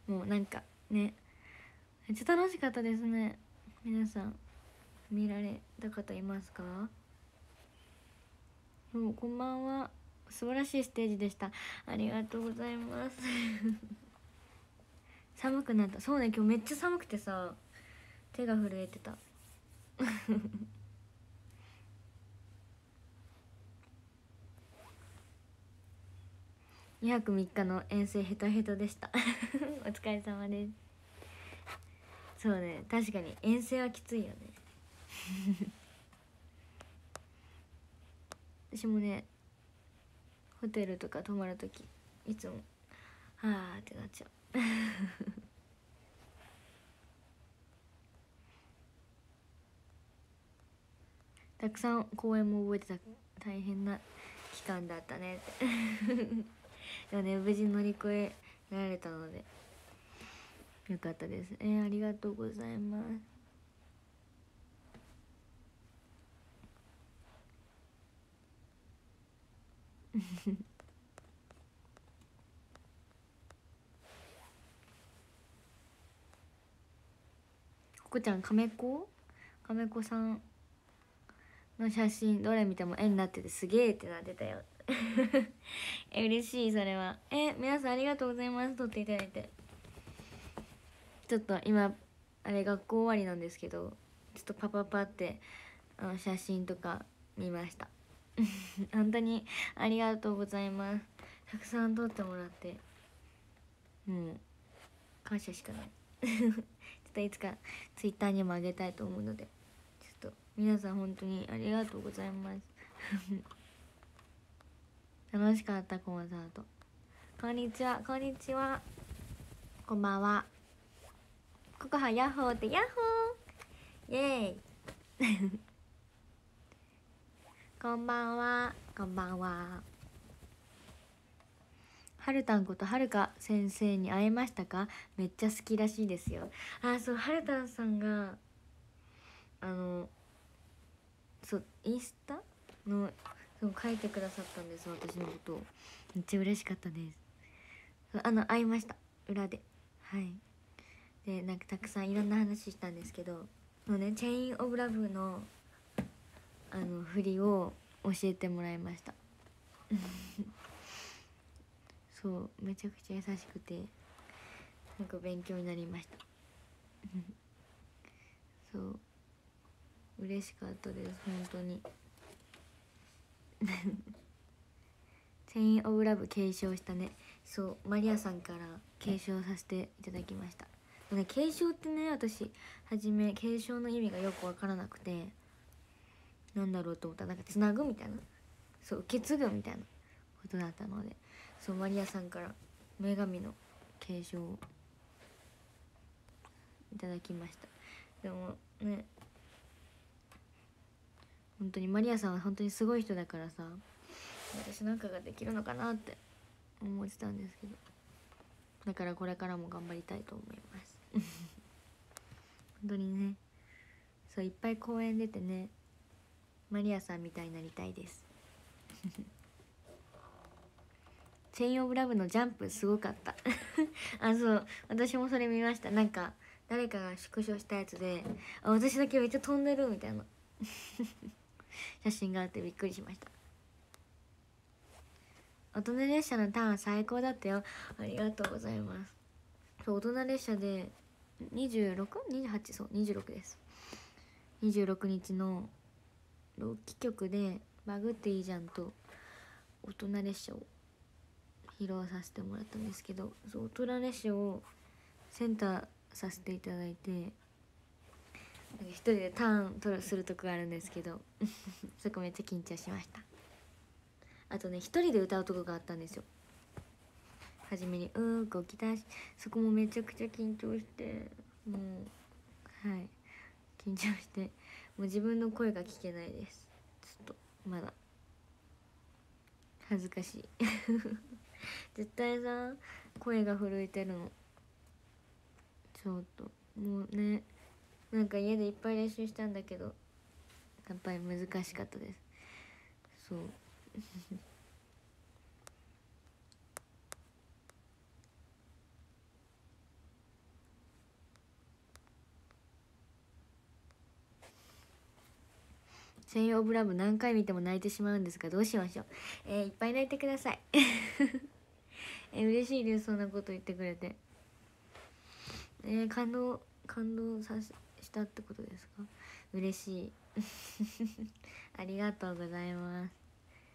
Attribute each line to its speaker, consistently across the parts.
Speaker 1: もうなんかね、めっちゃ楽しかったですね。皆さん見られた方いますか？こんばんは。素晴らしいステージでした。ありがとうございます寒くなった。そうね、今日めっちゃ寒くてさ、手が震えてた2泊3日の遠征ヘトヘトでしたお疲れ様です。そうね、確かに遠征はきついよね私もね、ホテルとか泊まるときいつもはあってなっちゃうたくさん公演も覚えてた。大変な期間だったねってでもね、無事乗り越えられたのでよかったです。ありがとうございますここちゃん、亀子さんの写真どれ見ても絵になっててすげえってなってたよ嬉しい。それは皆さんありがとうございます。撮っていただいて。ちょっと今あれ学校終わりなんですけど、ちょっとパパパって写真とか見ました本当にありがとうございます。たくさん撮ってもらってもう感謝しかないちょっといつかツイッターにもあげたいと思うので、ちょっと皆さん本当にありがとうございます楽しかったコンサート。こんにちは、こんにちは、こんばんは。ココハヤッホーってヤッホーイエーイこんばんは、こんばんは。はるたんことはるか先生に会えましたか？めっちゃ好きらしいですよ。そう、はるたんさんがそうインスタのそう書いてくださったんです、私のことを。めっちゃ嬉しかったです。会いました、裏で。はい。でなんかたくさんいろんな話したんですけど、もうね、チェインオブラブの振りを教えてもらいましたそう、めちゃくちゃ優しくてなんか勉強になりましたそう嬉しかったです、本当にチェインオブラブ継承したね。そう、マリアさんから継承させていただきました。継承ってね、私初め継承の意味がよく分からなくて、なんだろうと思ったら、なんかつなぐみたいな、そう、受け継ぐみたいなことだったので、そう、マリアさんから女神の継承をいただきました。でもね、本当にマリアさんは本当にすごい人だからさ、私なんかができるのかなって思ってたんですけど、だからこれからも頑張りたいと思います本当にね、そう、いっぱい公演出てね、マリアさんみたいになりたいですチェインオブラブのジャンプすごかったそう、私もそれ見ました。なんか誰かが縮小したやつで、私だけめっちゃ飛んでるみたいな写真があってびっくりしました。大人列車のターン最高だったよ。ありがとうございます。そう、大人列車で 26?28? そう、26です。26日の浪曲局でバグっていいじゃんと大人列車を披露させてもらったんですけど、そう、大人列車をセンターさせていただいて、なんか一人でターンするとこがあるんですけどそこめっちゃ緊張しました。あとね、一人で歌うとこがあったんですよ、初めにこう来たし、そこもめちゃくちゃ緊張して、もうはい、緊張してもう自分の声が聞けないです。ちょっとまだ恥ずかしい絶対さ、声が震えてるの。ちょっともうね、なんか家でいっぱい練習したんだけどやっぱり難しかったです。そう専用オブラブ何回見ても泣いてしまうんですがどうしましょう。いっぱい泣いてください。嬉しいです、そんなこと言ってくれて。感動したってことですか。嬉しい。ありがとうございます。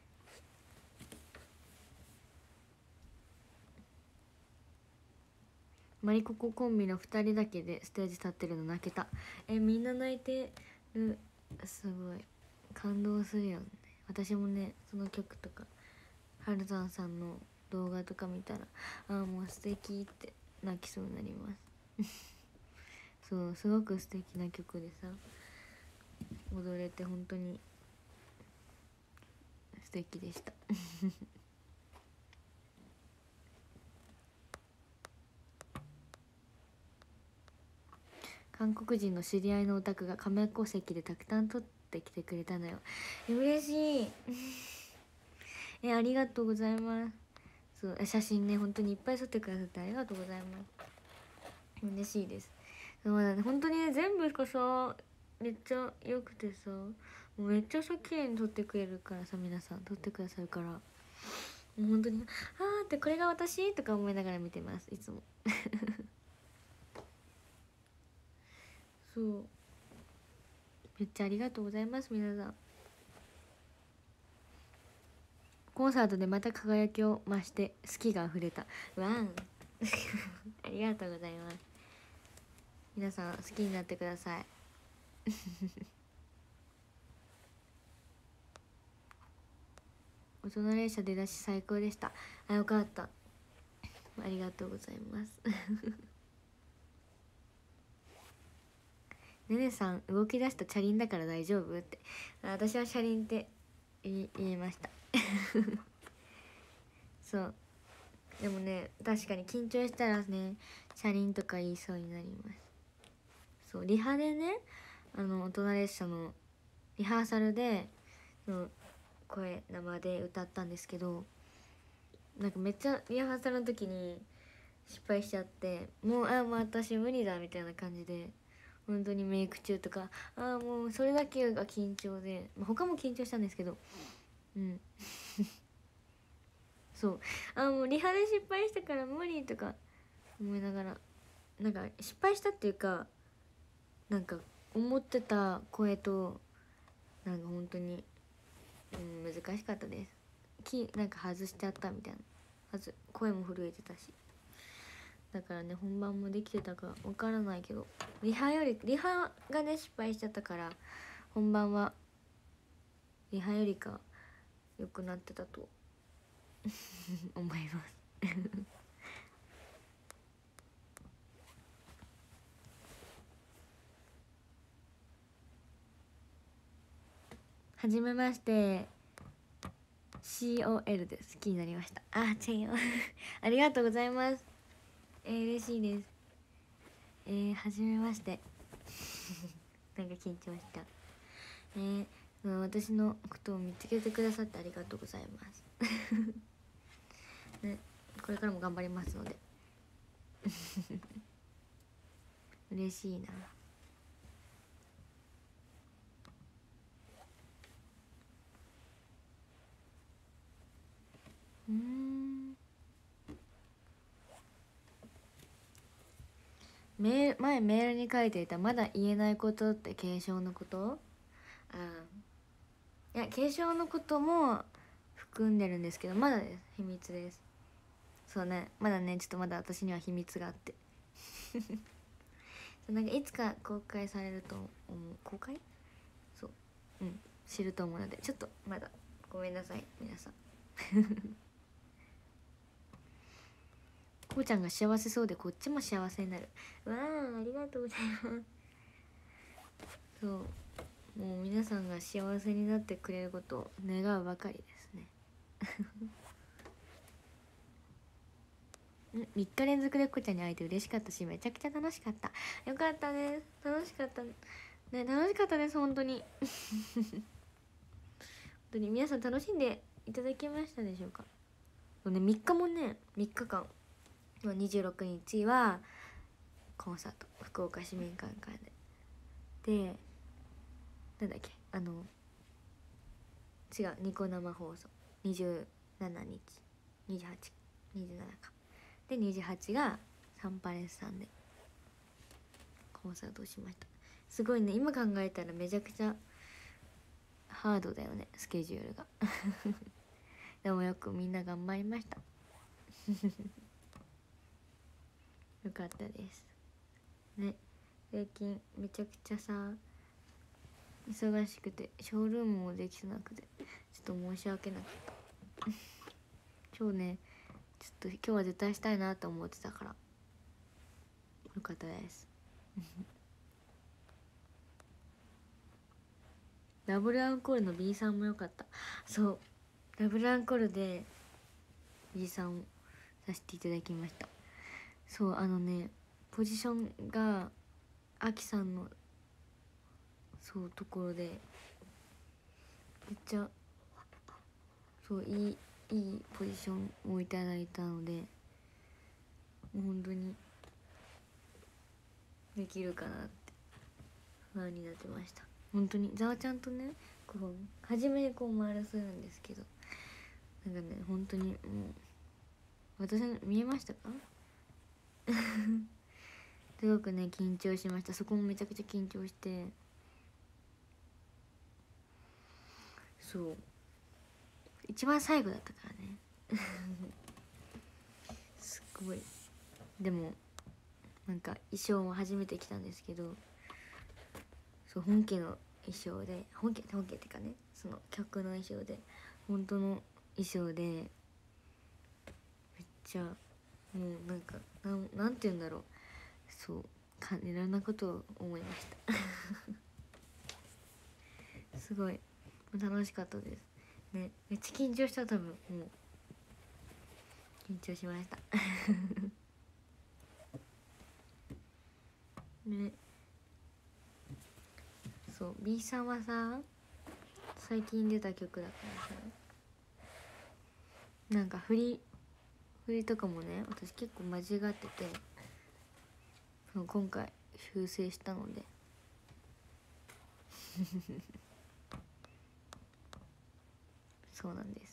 Speaker 1: マリコココンビの2人だけでステージ立ってるの泣けた。みんな泣いてる。すごい感動するよね。私もね、その曲とかはるざんさんの動画とか見たら、ああもう素敵って泣きそうになります。そう、すごく素敵な曲でさ、踊れて本当に素敵でした。韓国人の知り合いのお宅が亀甲石でたくさん撮ってきてくれたのよ。嬉しい。ありがとうございます。そう写真ね、本当にいっぱい撮ってくださってありがとうございます。嬉しいです。でもね、本当にね、全部がさめっちゃ良くてさ、もうめっちゃさ綺麗に撮ってくれるからさ、皆さん撮ってくださるから、もう本当に「あーってこれが私?」とか思いながら見てます、いつも。そう、めっちゃありがとうございます、皆さん。コンサートでまた輝きを増して好きがあふれた。わん。ありがとうございます。皆さん好きになってください。大人列車出だし最高でした。あ、よかった。ありがとうございます。ねねさん、動き出したチャリンだから大丈夫って。私は車輪って言いました。そう、でもね、確かに緊張したらね、車輪とか言いそうになります。そう、リハでね、大人列車のリハーサルで声生で歌ったんですけど、なんかめっちゃリハーサルの時に失敗しちゃって、もうもう私無理だみたいな感じで、本当にメイク中とかもうそれだけが緊張で、他も緊張したんですけど、うんそう、もうリハで失敗したから無理とか思いながら、なんか失敗したっていうか、なんか思ってた声となんか本当に、難しかったです。なんか外しちゃったみたいな、声も震えてたし、だからね、本番もできてたかわからないけど、リハがね失敗しちゃったから、本番はリハよりか良くなってたと思います。はじめまして、 COL で好きになりました。チェンよ。ありがとうございます。嬉しいです。はじめまして。なんか緊張しちゃう。私のことを見つけてくださってありがとうございます。ね、これからも頑張りますので。嬉しいな。前メールに書いていたまだ言えないことって継承のこと？いや、継承のことも含んでるんですけど、まだです、秘密です。そうね、まだね、ちょっとまだ私には秘密があって。なんかいつか公開されると思う。公開？そう、知ると思うので、ちょっとまだごめんなさい皆さん。こうちゃんが幸せそうでこっちも幸せになる。わあ、ありがとうございます。そう、もう皆さんが幸せになってくれることを願うばかりですね。3日連続でこちゃんに会えて嬉しかったし、めちゃくちゃ楽しかった。よかったです、楽しかったね、楽しかったです、本当に。本当に皆さん楽しんでいただけましたでしょうか。ね、3日もね、3日間26日はコンサート、福岡市民館で、なんだっけ、 違う、ニコ生放送27日、28、27かで、28がサンパレスさんでコンサートをしました。すごいね、今考えたらめちゃくちゃハードだよね、スケジュールがでもよくみんな頑張りましたよかったですね。最近めちゃくちゃさ忙しくてショールームもできてなくてちょっと申し訳なかった今日ね、ちょっと今日は絶対したいなと思ってたからよかったですダブルアンコールの B さんもよかった。そう、ダブルアンコールで B さんをさせていただきました。そう、ポジションがアキさんのそうところでめっちゃそういいポジションをいただいたので、もう本当にできるかなって不安になってました。本当にざわちゃんとね、こう初めにこう回らせるんですけど、なんかね本当にもう私見えましたかすごくね緊張しました。そこもめちゃくちゃ緊張して、そう一番最後だったからねすごい。でもなんか衣装も初めて着たんですけど、そう本家の衣装で、本家ってかね、その曲の衣装で、本当の衣装でめっちゃもうなんかなんて言うんだろう、そういろんなことを思いましたすごい楽しかったですね。めっちゃ緊張した。多分もう緊張しましたね。そう B さんはさ最近出た曲だからさ、なんか振りとかもね私結構間違ってて、今回修正したのでそうなんです。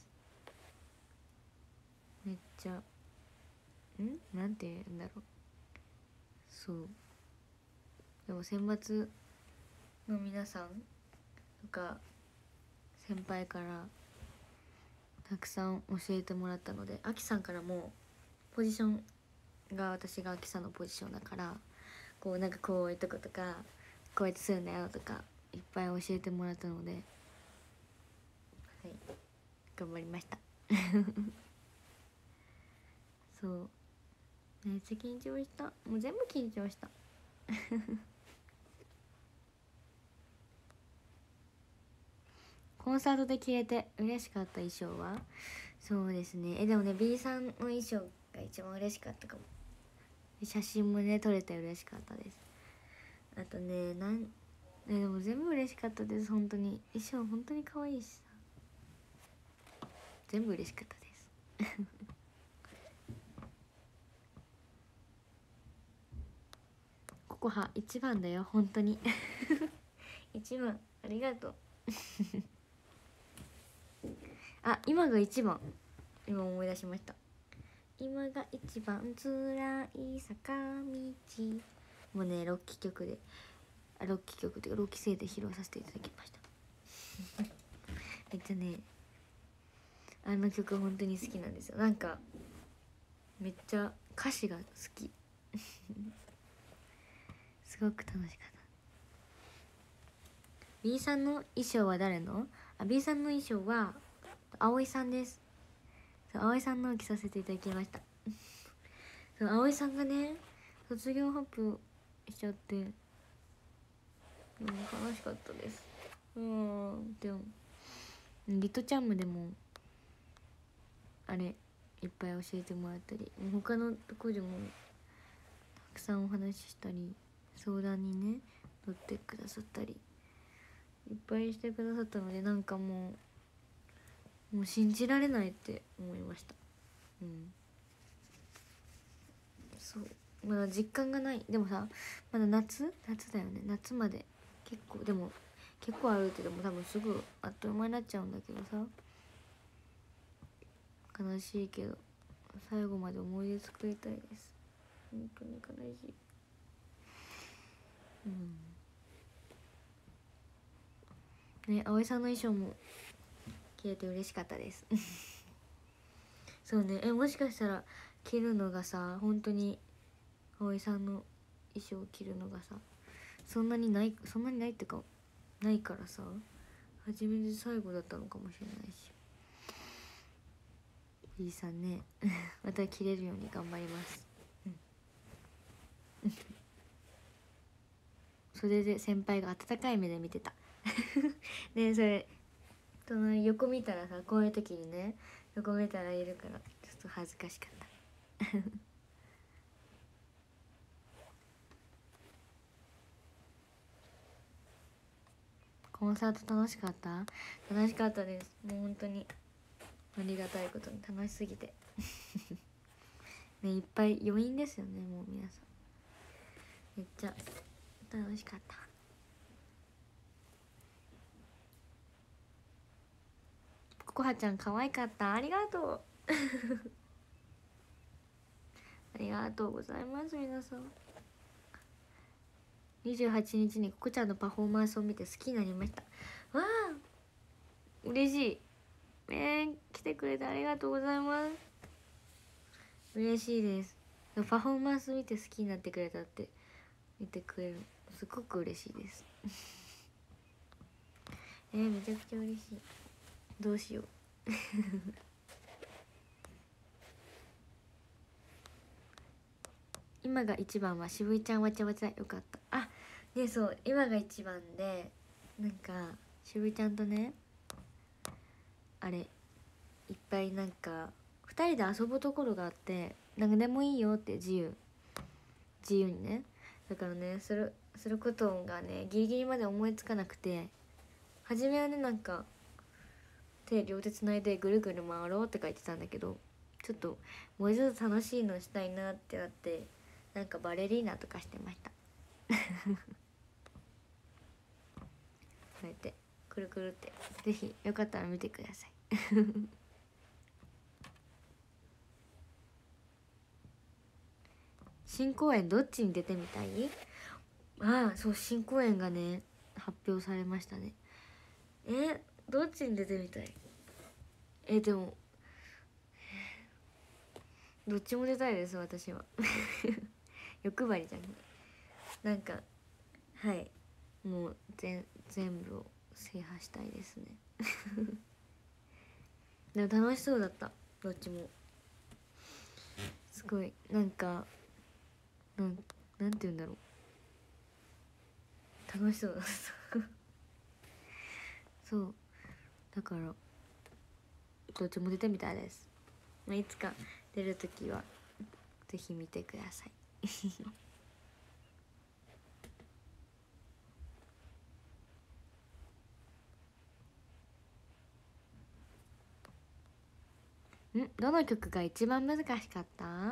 Speaker 1: めっちゃなんて言うんだろう、そうでも選抜の皆さんとか先輩からたくさん教えてもらったので、アキさんからもポジションが私がアキさんのポジションだから、こうなんかこういうとことかこうやってするんだよとかいっぱい教えてもらったので、はい、頑張りましたそうめっちゃ緊張した。もう全部緊張したコンサートで着れて嬉しかった衣装は、そうですね、でもね B さんの衣装が一番嬉しかったかも。写真もね撮れて嬉しかったです。あとねでも全部嬉しかったです。本当に衣装本当に可愛いしさ、全部嬉しかったですココハ一番だよ本当に一番ありがとうあ、今が一番、今思い出しました。今が一番辛い坂道、もうね6期曲で6期曲というか6期生で披露させていただきましためっちゃねあの曲本当に好きなんですよ。なんかめっちゃ歌詞が好きすごく楽しかった。 B さんの衣装は誰のB さんの衣装は葵さんです。葵さんの着させていただきましたそう葵さんがね卒業発表しちゃって、悲しかったです。でもリトチャームでもあれいっぱい教えてもらったり、他のとこでもたくさんお話ししたり相談にね乗ってくださったりいっぱいしてくださったので、なんかもう信じられないって思いました。そうまだ実感がない。でもさまだ夏だよね。夏まで結構でも結構あるってでも多分すぐあっという間になっちゃうんだけどさ、悲しいけど最後まで思い出作りたいです。本当に悲しい。ね、葵さんの衣装も着れて嬉しかったですそうね、もしかしたら着るのがさ、本当に葵さんの衣装を着るのがさ、そんなにないってかないからさ、初めて最後だったのかもしれないし、いいさんねまた着れるように頑張ります、それで先輩が温かい目で見てたね、それ隣横見たらさ、こういう時にね横見たらいるからちょっと恥ずかしかったコンサート楽しかった？楽しかったです。もう本当にありがたいことに楽しすぎてね、いっぱい余韻ですよね、もう皆さんめっちゃ楽しかった。ココハちゃん可愛かった、ありがとうありがとうございます。皆さん28日にココちゃんのパフォーマンスを見て好きになりました。わあ嬉しい。来てくれてありがとうございます。嬉しいです。パフォーマンス見て好きになってくれたって見てくれる、すごく嬉しいですめちゃくちゃ嬉しい。どうしよう今が一番は渋井ちゃんわちゃわちゃよかった。あね、そう今が一番で、なんか渋井ちゃんとね、あれいっぱいなんか2人で遊ぶところがあって、なんでもいいよって自由にね。だからね、することがねギリギリまで思いつかなくて、初めはねなんか両手つないでぐるぐる回ろうって書いてたんだけど、ちょっともうちょっと楽しいのしたいなってなって、なんかバレリーナとかしてましたこうやってくるくるって、ぜひよかったら見てください新公演どっちに出てみたい？ああそう、新公演がね発表されましたね。どっちに出てみたい？でもどっちも出たいです、私は欲張りじゃん。なんかはいもう全部を制覇したいですねでも楽しそうだった、どっちも。すごいなんかなんて言うんだろう、楽しそうだったそうだからどっちも出てみたいです。いつか出るときはぜひ見てくださいどの曲が一番難しかった？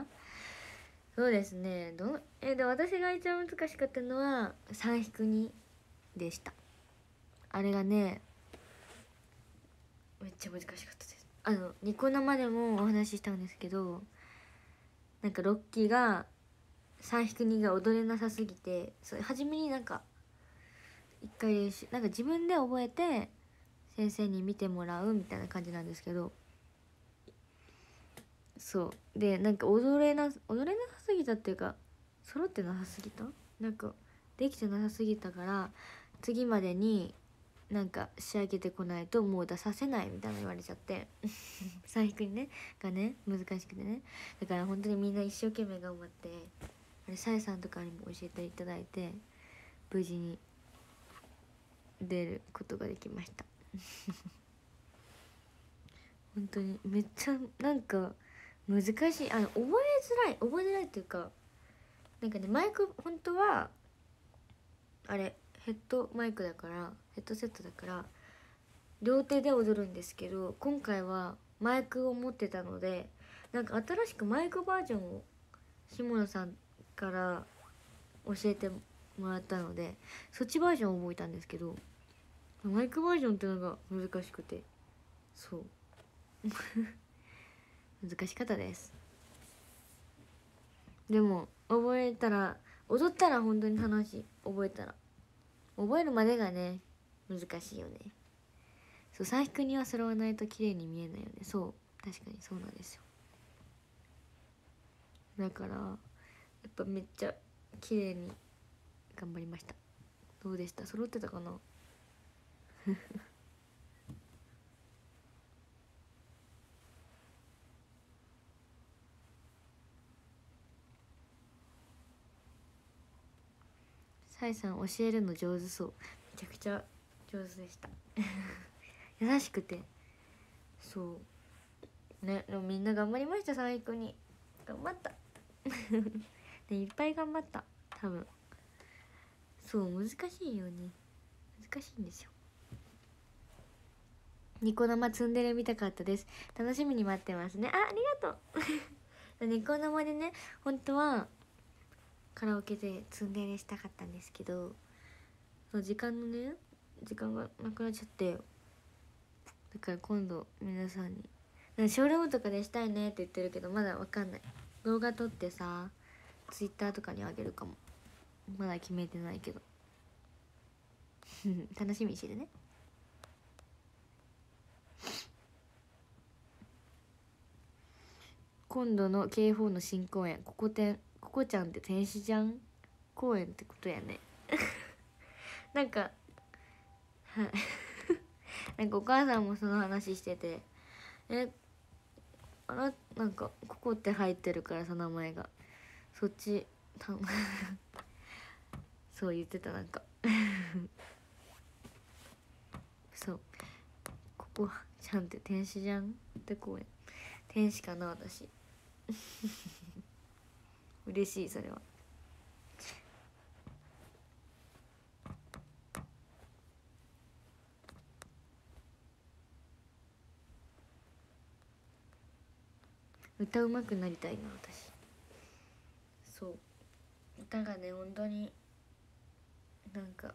Speaker 1: そうですね、で私が一番難しかったのは3-2でした。あれがねめっちゃ難しかったです。ニコ生でもお話ししたんですけど、なんかロッキーが3-2が踊れなさすぎて、初めになんか一回練習、なんか自分で覚えて先生に見てもらうみたいな感じなんですけど、そうでなんか踊れなさすぎたっていうか、揃ってなさすぎた、なんかできてなさすぎたから、次までになんか仕上げてこないともう出させないみたいな言われちゃって最悪にねがね難しくてね、だから本当にみんな一生懸命頑張って、あれさえさんとかにも教えていただいて無事に出ることができました本当にめっちゃなんか難しい、覚えづらいっていうか、なんかねマイク本当はあれヘッドマイクだから、ヘッドセットだから両手で踊るんですけど、今回はマイクを持ってたので、なんか新しくマイクバージョンを下野さんから教えてもらったので、そっちバージョンを覚えたんですけど、 マイクバージョンってのが難しくて、そう難しかったです。でも覚えたら、踊ったら本当に楽しい。覚えたら、覚えるまでがね難しいよね。そう、佐伯には揃わないと綺麗に見えないよね。そう、確かにそうなんですよ。だからやっぱめっちゃ綺麗に頑張りました。どうでした？揃ってたかなサイさん教えるの上手そう。めちゃくちゃ上手でした優しくて、そうね。でもみんな頑張りました。最高に頑張ったね、いっぱい頑張った。多分そう難しいよね。難しいんですよ。ニコ生ツンデレ見たかったです。楽しみに待ってますね。ありがとうニコ生でね、本当はカラオケでツンデレしたかったんですけど、時間がなくなっちゃって、だから今度皆さんにショールームとかでしたいねって言ってるけど、まだわかんない。動画撮ってさ、ツイッターとかにあげるかも。まだ決めてないけど楽しみにしててね。今度の K4 の新公演、ここちゃんって天使じゃん公演ってことやねなんかはいなんかお母さんもその話してて、なんかここって入ってるからさ、名前がそっちそう言ってた。なんかそう、ここちゃんって天使じゃんって公演。天使かな私嬉しい。それは歌うまくなりたいな私。そう歌がね本当になんか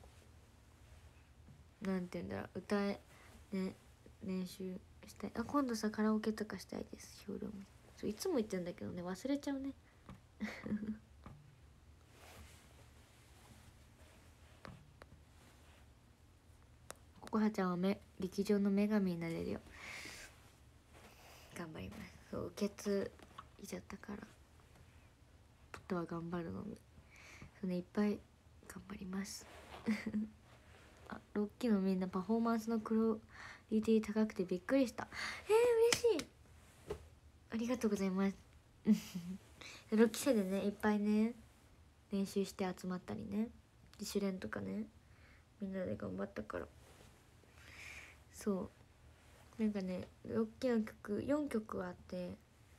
Speaker 1: なんて言うんだろう、歌えね、練習したい。今度さカラオケとかしたいです。ショールーム。そういつも言ってんだけどね、忘れちゃうねココハちゃんは劇場の女神になれるよ。頑張ります。そう受け継いじゃったから、あとは頑張るのみ。そうね、いっぱい頑張りますロッキーのみんなパフォーマンスのクオリティ高くてびっくりした。嬉しい、ありがとうございますロッキー生でねいっぱいね練習して集まったりね、自主練とかね、みんなで頑張ったから。そうなんかね、ロッキーの曲4曲あって、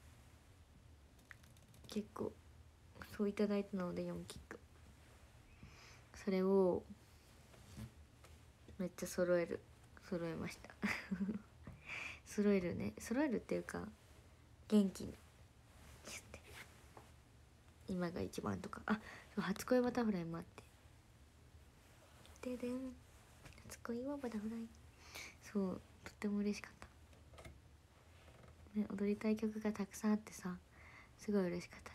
Speaker 1: 結構そういただいたので4曲、それをめっちゃ揃えました揃えるっていうか元気に今が一番とか。そう初恋バタフライもあって、ででん初恋はバタフライ。そうとっても嬉しかった、ね、踊りたい曲がたくさんあってさ、すごい嬉しかったです。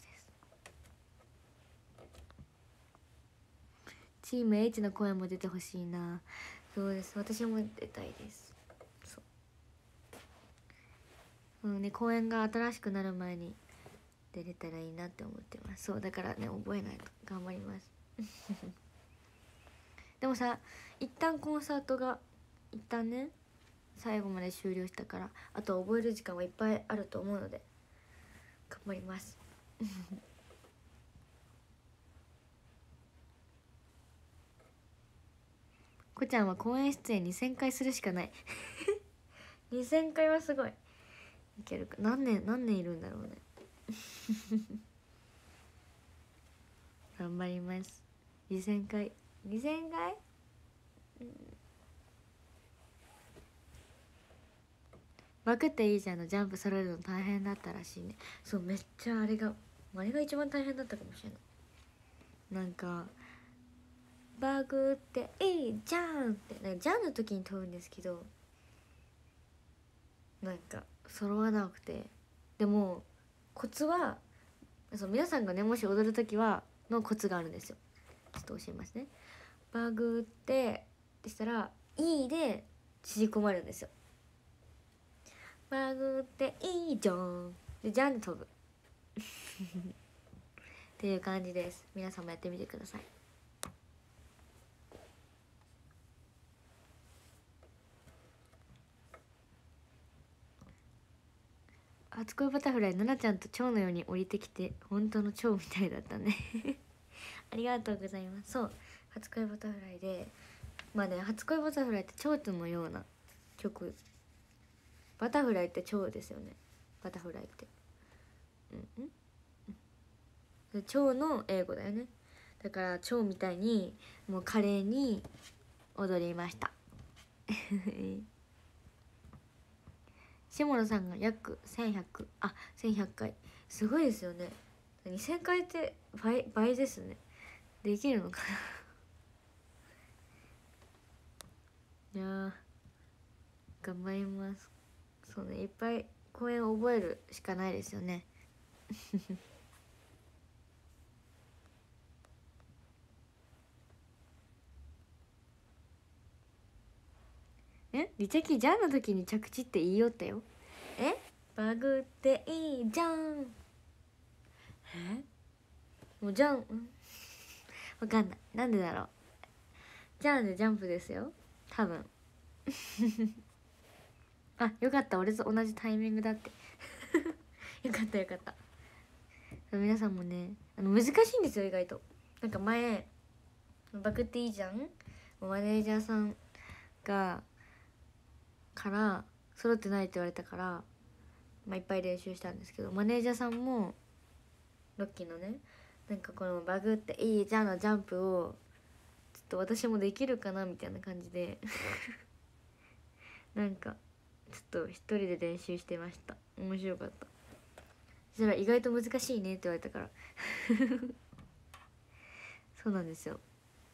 Speaker 1: チーム H の声も出てほしいな。そうです、私も出たいです。そうね、公演が新しくなる前に出れたらいいなって思ってます。そうだからね、覚えないと。頑張りますでもさ、一旦コンサートが一旦ね最後まで終了したから、あとは覚える時間はいっぱいあると思うので頑張りますこちゃんは公演出演2000回するしかない2000回はすごい。いけるか。何年いるんだろうね頑張ります。2000回2000回、バクっていいじゃんのジャンプ揃えるの大変だったらしいね。そうめっちゃあれが一番大変だったかもしれない。なんかバグっていいじゃんってなんかジャンの時に飛ぶんですけど、なんか揃わなくて、でもコツはそう皆さんがねもし踊る時はのコツがあるんですよ。ちょっと教えますね。バグってってしたら「いい」で縮こまるんですよ。バグっていいじゃんでじゃんで飛ぶっていう感じです。皆さんもやってみてください。初恋バタフライ、ななちゃんと蝶のように降りてきて本当の蝶みたいだったねありがとうございます。そう初恋バタフライでまあね、初恋バタフライって蝶々のような曲、バタフライって蝶ですよね、バタフライって蝶の英語だよね。だから蝶みたいにもう華麗に踊りました下野さんが約1100回、すごいですよね。2000回って倍ですね。できるのかないやー頑張ります。そうね、いっぱい公演を覚えるしかないですよねリチャキジャンの時に着地って言いよったよ。バグっていいじゃん。もうジャンわかんない、なんでだろう。ジャンでジャンプですよ多分あ、よかった、俺と同じタイミングだってよかったよかった。皆さんもね難しいんですよ意外と。なんか前バグっていいじゃんマネージャーさんから揃ってないって言われたから、まあ、いっぱい練習したんですけど、マネージャーさんもロッキーのねなんかこのバグっていいじゃんのジャンプをちょっと私もできるかなみたいな感じでなんかちょっと一人で練習してました。面白かった。そしたら意外と難しいねって言われたからそうなんですよ、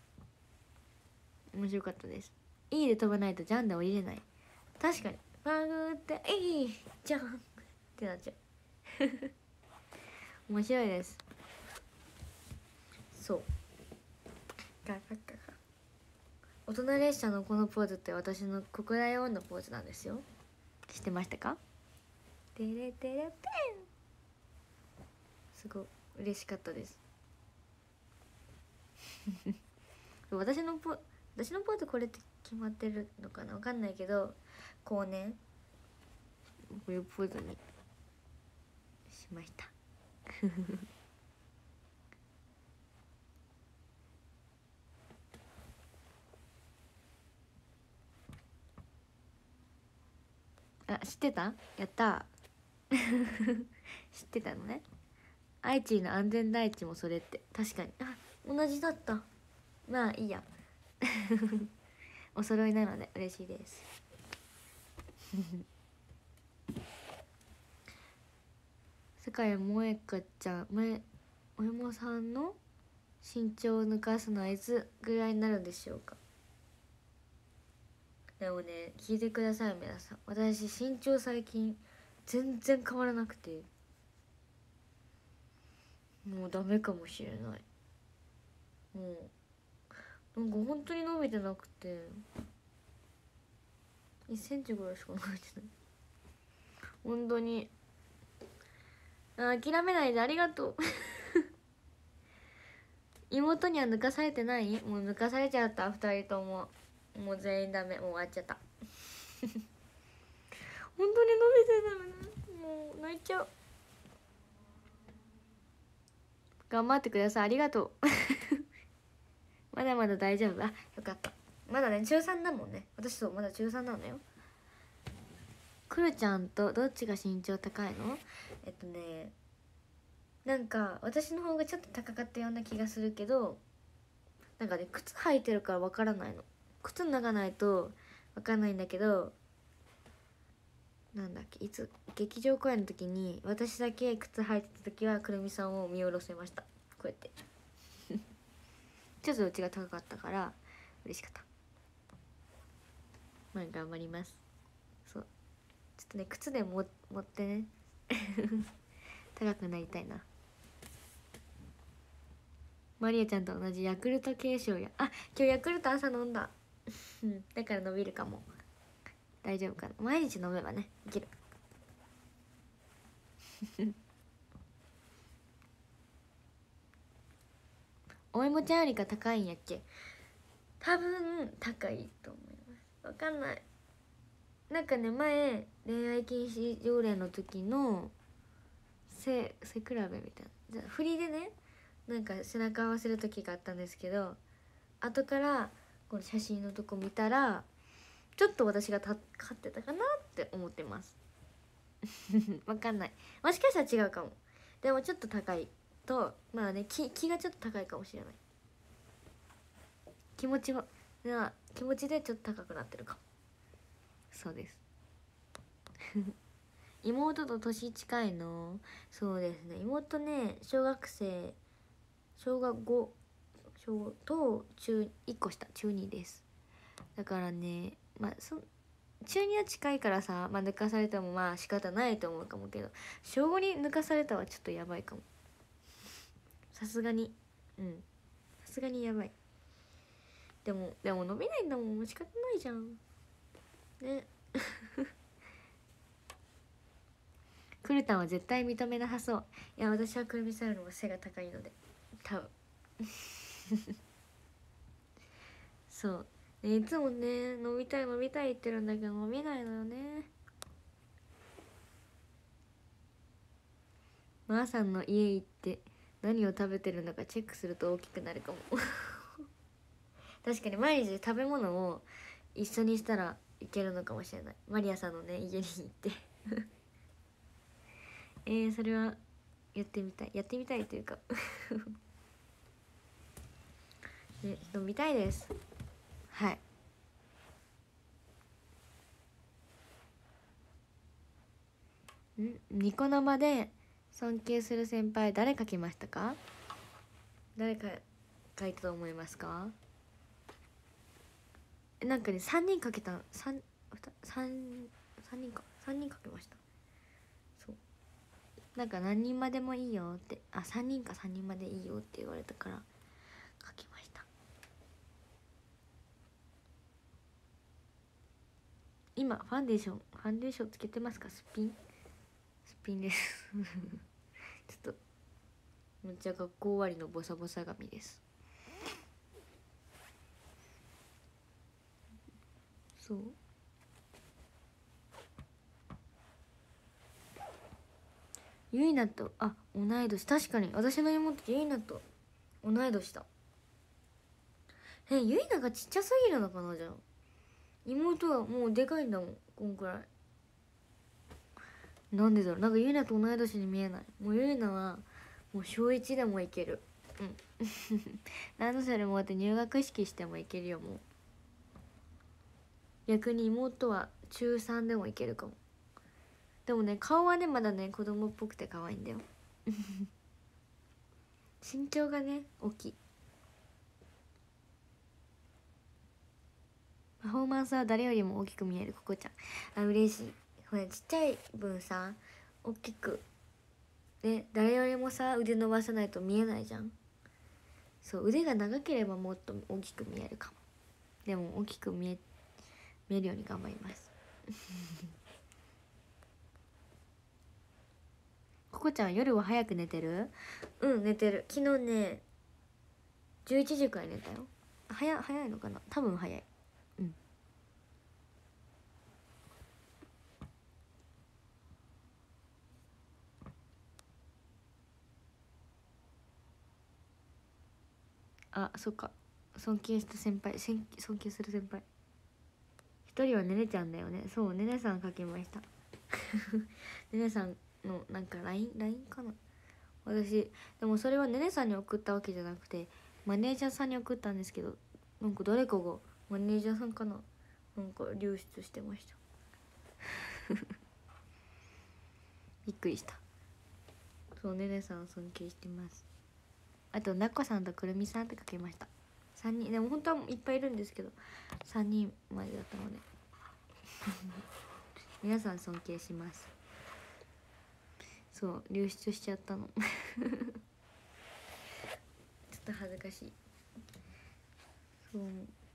Speaker 1: 面白かったです。いいで飛ばないとジャンで降りれない。確かにバグっていいじゃんってなっちゃう面白いです。そうガガガガ大人列車のこのポーズって私のここだよのポーズなんですよ。知ってましたか？テレテレペン、すごい嬉しかったです私のポーズこれって決まってるのかな、わかんないけどこうねこういうポーズにしましたあ、知ってた？やった知ってたのね。愛知の安全第一もそれって確かに同じだった。まあいいやお揃いなので嬉しいです世界萌香ちゃんお芋さんの身長を抜かすのはいつぐらいになるんでしょうか。でもね聞いてください皆さん、私身長最近全然変わらなくてもうダメかもしれない。もうなんか本当に伸びてなくて1センチぐらいしか伸びてない本当に。諦めないでありがとう妹には抜かされてない？もう抜かされちゃった2人とも。もう全員ダメ、もう終わっちゃった本当に伸びてたのね、もう泣いちゃう。頑張ってください、ありがとうまだまだ大丈夫。よかった。まだね中3だもんね私。そうまだ中3なのよ。くるちゃんとどっちが身長高いの？なんか私の方がちょっと高かったような気がするけど、なんかね靴履いてるからわからないの。靴脱がないとわかんないんだけど、なんだっけ、いつ劇場公演の時に私だけ靴履いてた時はくるみさんを見下ろせました、こうやってちょっとうちが高かったから嬉しかった。まあ頑張ります。そうちょっとね靴で持ってね高くなりたいな。マリアちゃんと同じヤクルト継承や。あ、今日ヤクルト朝飲んだだから伸びるかも。大丈夫かな、毎日飲めばねいけるお芋ちゃんよりか高いんやっけ。多分高いと思います。わかんない。なんかね前恋愛禁止条例の時の背比べみたいなじゃ振りでねなんか背中合わせる時があったんですけど、後からこの写真のとこ見たらちょっと私が買ってたかなって思ってますわかんない、もしかしたら違うかも。でもちょっと高いとまあね気がちょっと高いかもしれない。気持ちでちょっと高くなってるかも。そうです妹と年近いの。そうですね、妹ね小学5と1個下中2です。だからねまあ中2は近いからさ、まあ、抜かされてもまあ仕方ないと思うかもけど、小5に抜かされたはちょっとやばいかも。さすがにさすがにやばい。でも伸びないんだもん、仕方ないじゃんねクルタンは絶対認めなさそう。いや私はくるみさんよりも背が高いので多分そうね、いつもね飲みたい言ってるんだけど飲めないのよね。まーさんの家行って何を食べてるのかチェックすると大きくなるかも確かに毎日食べ物を一緒にしたらいけるのかもしれない。マリアさんのね家に行ってそれはやってみたいというかね、飲みたいです。はい。ニコ生で尊敬する先輩誰書きましたか？誰か書いたと思いますか？なんかね3人書けた3人か3人書けました。そうなんか何人までもいいよって3人か3人までいいよって言われたから書きました。今ファンデーションつけてますか？すっぴんですちょっとめっちゃ学校終わりのボサボサ髪です。そうゆいなと同い年。確かに私の妹ゆいなと同い年だ。ゆいながちっちゃすぎるのかな。じゃあ妹はもうでかいんだもんこんくらい。なんでだろう、なんかゆいなと同い年に見えない。もうゆいなはもう小1でもいける。ランドセル持って入学式してもいけるよ。もう逆に妹は中3でもいけるかも。でもね顔はねまだね子供っぽくて可愛いんだよ身長がね大きい。パフォーマンスは誰よりも大きく見えるここちゃん。嬉しい。ほらちっちゃい分さ大きくね誰よりもさ腕伸ばさないと見えないじゃん。そう腕が長ければもっと大きく見えるかも。でも大きく見えるように頑張りますここちゃん夜は早く寝てる？寝てる。昨日ね11時くらい寝たよ。早いのかな、多分早い。そっか。尊敬する先輩一人はねねちゃんだよね。そうねねさん書きましたねねさんのなんか LINE かな。私でもそれはねねさんに送ったわけじゃなくてマネージャーさんに送ったんですけど、なんか誰かがマネージャーさんかな、なんか流出してましたびっくりした。そうねねさん尊敬してます。あとなこさんとくるみさんって書きました。 3人でも本当はいっぱいいるんですけど3人までだったので皆さん尊敬します。そう流出しちゃったのちょっと恥ずかしい。そう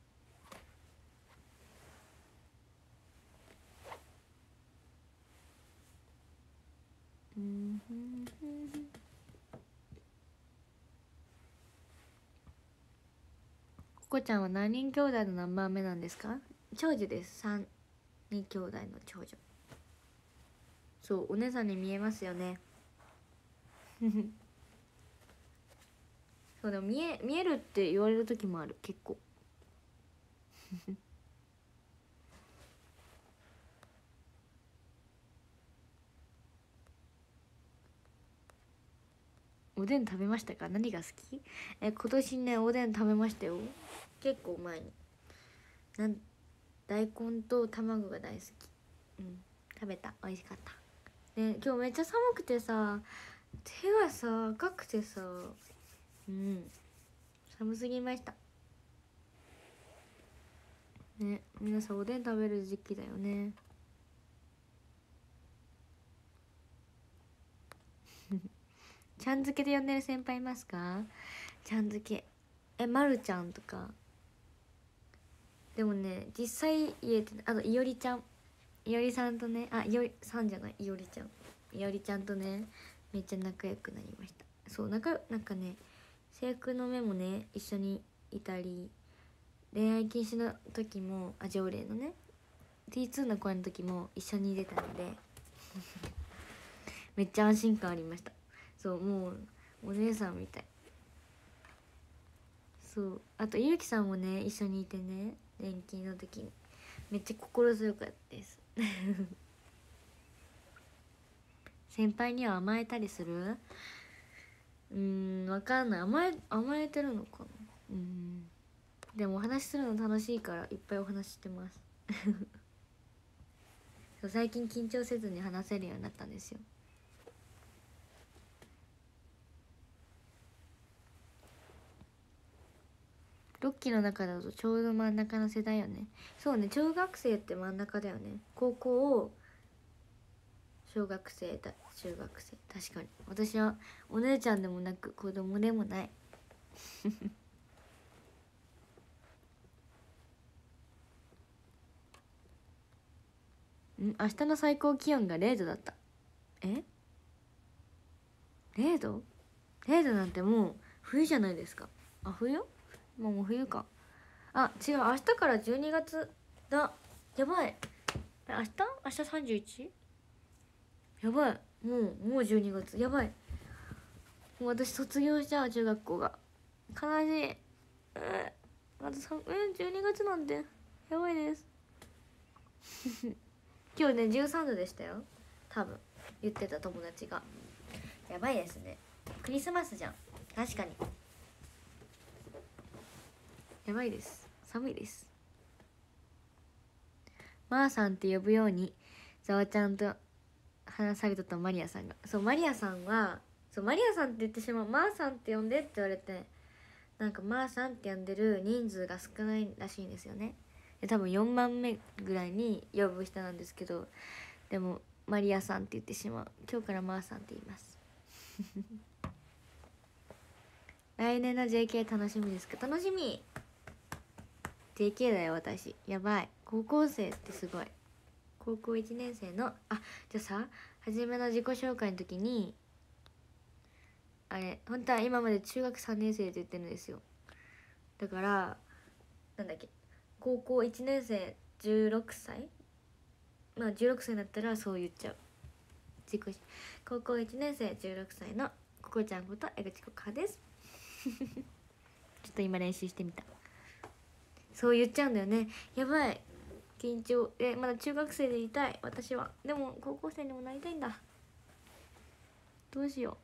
Speaker 1: ココちゃんは何人兄弟の何番目なんですか？長女です。3人兄弟の長女。そうお姉さんに見えますよねそうでも見えるって言われる時もある結構おでん食べましたか？何が好き？今年ねおでん食べましたよ。結構前に大根と卵が大好き。食べた。美味しかった。で今日めっちゃ寒くてさ手がさ赤くてさ寒すぎましたね。皆さんおでん食べる時期だよねちゃん付けで呼んでる先輩いますか？ちゃん付けまるちゃんとか。でもね実際言えてあといおりちゃん、いおりさんとねいおりさんじゃないいおりちゃん、いおりちゃんとねめっちゃ仲良くなりました。そうなんかね制服の目もね一緒にいたり、恋愛禁止の時も条例のね T2 の声の時も一緒に出たのでめっちゃ安心感ありました。そうもうお姉さんみたい。そうあとゆうきさんもね一緒にいてね錬金の時にめっちゃ心強かったです先輩には甘えたりする？わかんない。甘えてるのかな。でもお話しするの楽しいからいっぱいお話ししてますそう最近緊張せずに話せるようになったんですよ。6期の中だとちょうど真ん中の世代よね。そうね中学生って真ん中だよね。高校を小学生だ中学生。確かに私はお姉ちゃんでもなく子供でもない明日の最高気温が0度だった。0度 ?0 度なんてもう冬じゃないですか。冬？もう冬か。違う明日から12月だ。やばい。明日 31？ やばい。もう12月。やばい。もう私卒業しちゃう中学校が。悲しい。あと12月なんてやばいです今日ね13度でしたよ多分。言ってた友達が。やばいですね。クリスマスじゃん。確かにやばいです。寒いです。まーさんって呼ぶようにざわちゃんと話されとったマリアさんが。そうマリアさんはマリアさんって言ってしまう。まーさんって呼んでって言われて、なんかまーさんって呼んでる人数が少ないらしいんですよね。で多分4番目ぐらいに呼ぶ人なんですけど、でもマリアさんって言ってしまう。今日からまーさんって言います来年の JK 楽しみですか？楽しみ。 JK だよ私。やばい。高校生ってすごい。高校1年生のじゃあさ初めの自己紹介の時に本当は今まで中学3年生って言ってるんですよ。だからなんだっけ高校1年生16歳16歳になったらそう言っちゃう。高校1年生16歳のココちゃんこと江口コカですちょっと今練習してみた。そう言っちゃうんだよね。やばい。緊張。まだ中学生でいたい私は。でも高校生にもなりたいんだ。どうしよ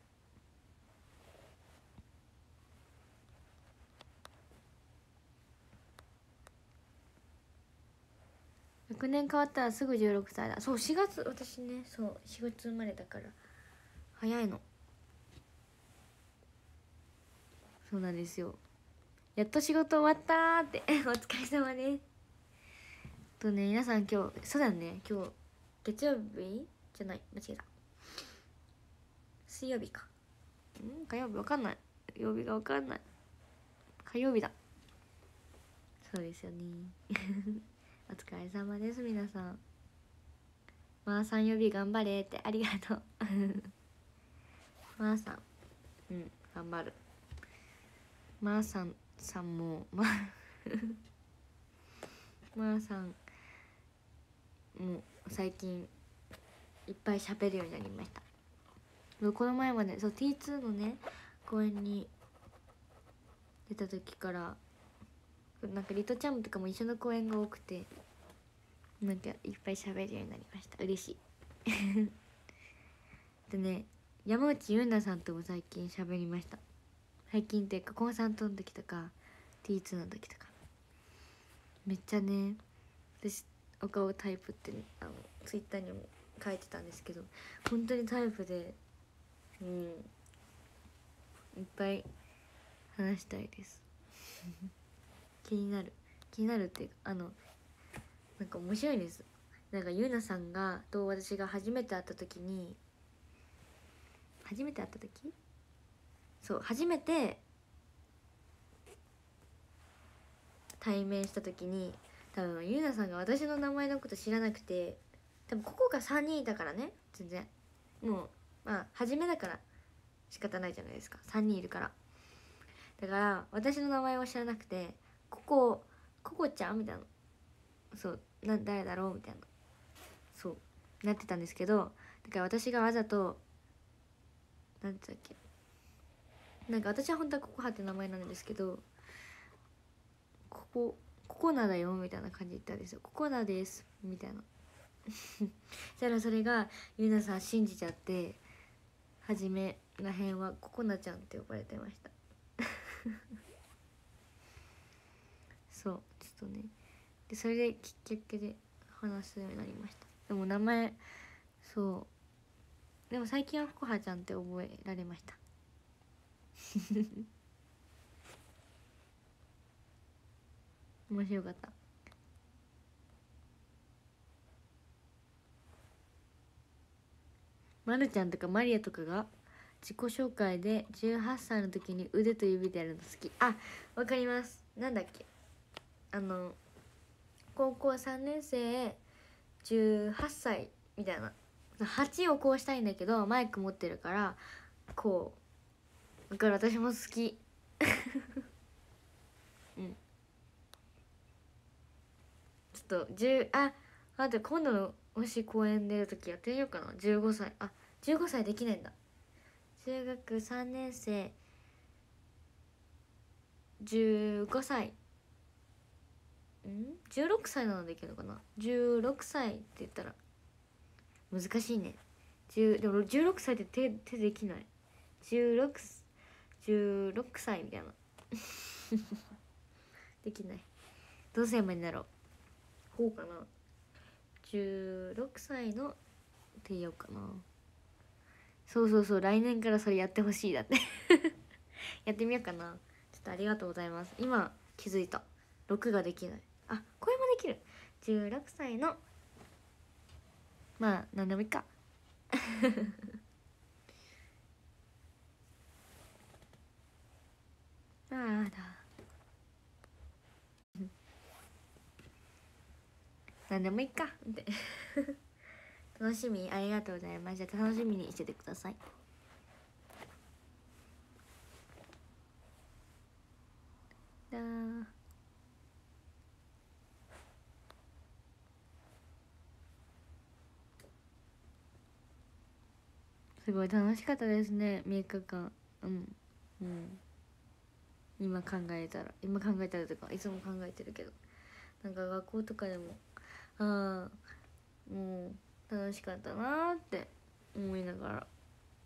Speaker 1: う。学年変わったらすぐ16歳だ。そう4月私ねそう4月生まれだから早いの。そうなんですよ。 やっと仕事終わったーってお疲れ様です。とね、皆さん今日そうだよね、今日月曜日じゃない、間違えた、水曜日か、火曜日わかんない、曜日がわかんない、火曜日だ、そうですよねお疲れ様です皆さん。まーさん曜日頑張れって、ありがとうまーさん、頑張る。まーさんもまーさんもう最近いっぱい喋るようになりました。この前までそう T2 のね公演に出た時からなんかリトちゃんとかも一緒の公演が多くて、なんかいっぱい喋るようになりました。嬉しいでね、山内優奈さんとも最近喋りました。最近っていうかコンサートの時とか T2 の時とかめっちゃね、私お顔タイプって、ね、ツイッターにも書いてたんですけど、本当にタイプで、いっぱい話したいです気になるっていうか、なんか面白いです。なんかゆうなさんがと私が初めて会った時そう初めて対面した時に、多分ゆうなさんが私の名前のこと知らなくて、多分ここが3人いたからね、全然もうまあ初めだから仕方ないじゃないですか、3人いるから。だから私の名前を知らなくて、ここちゃんみたいな、そう誰だろうみたいな、そうなってたんですけど、だから私がわざとなんて言ったっけ、なんか私は本当はココハって名前なんですけど、ココナだよみたいな感じで言ったんですよ。ココナですみたいなそしたらそれがゆなさん信じちゃって、初めらへんはココナちゃんって呼ばれてましたそうちょっとね、でそれできっかけで話すようになりました。でも名前、そうでも最近はココハちゃんって覚えられました面白かった。まるちゃんとかマリアとかが自己紹介で18歳の時に腕と指でやるの好き。あ、わかります。なんだっけ、高校3年生18歳みたいな、8をこうしたいんだけどマイク持ってるからこう、だから私も好きちょっと待って、今度のもし公演出る時やってみようかな。15歳、15歳できないんだ。中学3年生15歳、16歳なのできるのかな。16歳って言ったら難しいね。でも16歳って手できない。16歳みたいなできない。どうすればいいんだろう。こうかな、16歳のって言おうかな。そう来年からそれやってほしいだってやってみようかな。ちょっとありがとうございます。今気づいた、6ができない。声もできる。16歳の、まあ何でもいいかあーだ何でもいいかって楽しみ、ありがとうございます。じゃあ楽しみにしててください。だーすごい楽しかったですね、3日間。今考えたらとかいつも考えてるけど、なんか学校とかでももう楽しかったなーって思いながら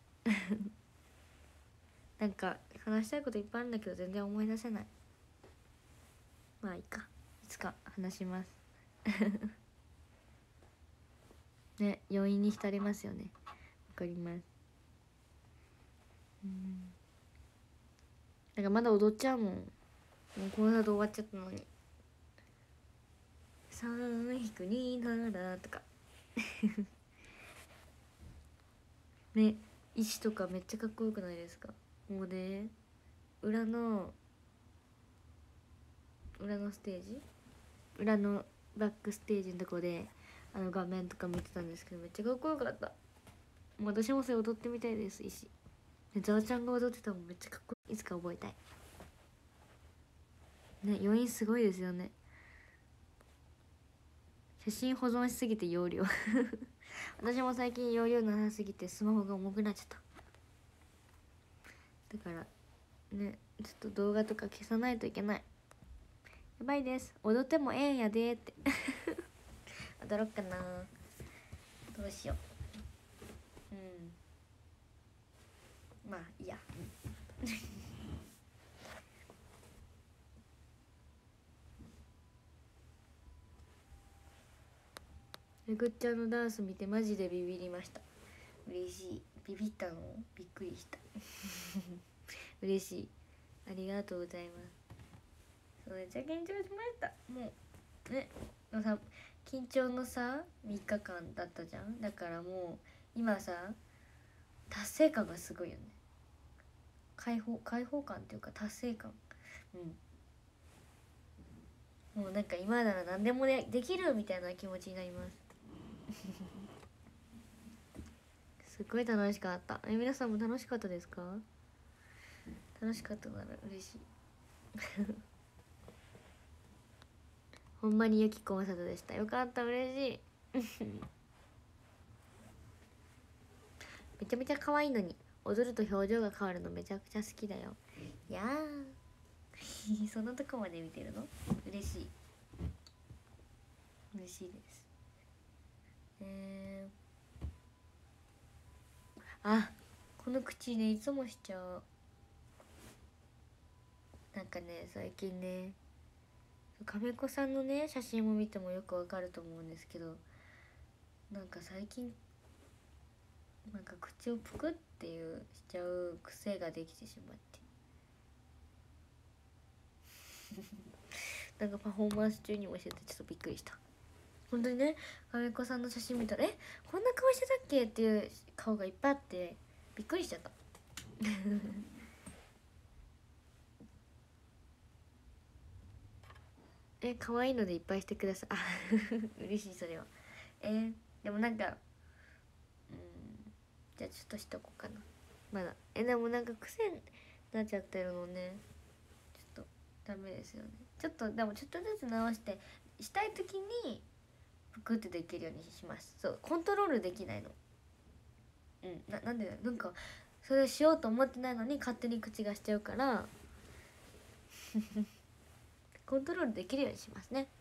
Speaker 1: なんか話したいこといっぱいあるんだけど全然思い出せない。まあいいか、いつか話しますね、余韻に浸れますよね。わかります。なんかまだ踊っちゃうもん。 もうコンサート終わっちゃったのに3-2ならとかね、石とかめっちゃかっこよくないですか。もうね、裏のステージ、裏のバックステージのとこで画面とか見てたんですけど、めっちゃかっこよかった。もう私もそれ踊ってみたいです。石でザワちゃんが踊ってたのもめっちゃかっこいい。いつか覚えたいね。余韻すごいですよね。写真保存しすぎて容量私も最近容量なさすぎてスマホが重くなっちゃった。だからね、ちょっと動画とか消さないといけない。やばいです。踊ってもええんやでって踊ろっかな。どうしよう。まあいいやめぐっちゃんのダンス見てマジでビビりました。嬉しい。ビビったの？びっくりした嬉しい。ありがとうございます。めっちゃ緊張しました。もうね、さ、緊張のさ3日間だったじゃん。だからもう今さ達成感がすごいよね。解放感っていうか達成感。もうなんか今なら何でもできるみたいな気持ちになりますすっごい楽しかった。皆さんも楽しかったですか？楽しかったなら嬉しいほんまにゆきコンサートでした。よかった、嬉しいめちゃめちゃ可愛いのに踊ると表情が変わるのめちゃくちゃ好きだよ。いやーそんなとこまで見てるの？嬉しい嬉しいです。あ、この口ねいつもしちゃう。なんかね、最近ね亀子さんのね写真も見てもよくわかると思うんですけど、なんか最近なんか口をぷくっていうしちゃう癖ができてしまってなんかパフォーマンス中にもしててちょっとびっくりした。本当にね、亀子さんの写真見たらこんな顔してたっけっていう顔がいっぱいあってびっくりしちゃった可愛いのでいっぱいしてください。あ嬉しいそれは。でもなんかじゃあちょっとしとこうかな。まだでもなんか癖になっちゃってるのね、ちょっとダメですよね。ちょっとでもちょっとずつ直してしたい時にぷくってできるようにします。そう、コントロールできないの。なんでなんかそれしようと思ってないのに勝手に口がしちゃうからコントロールできるようにしますね。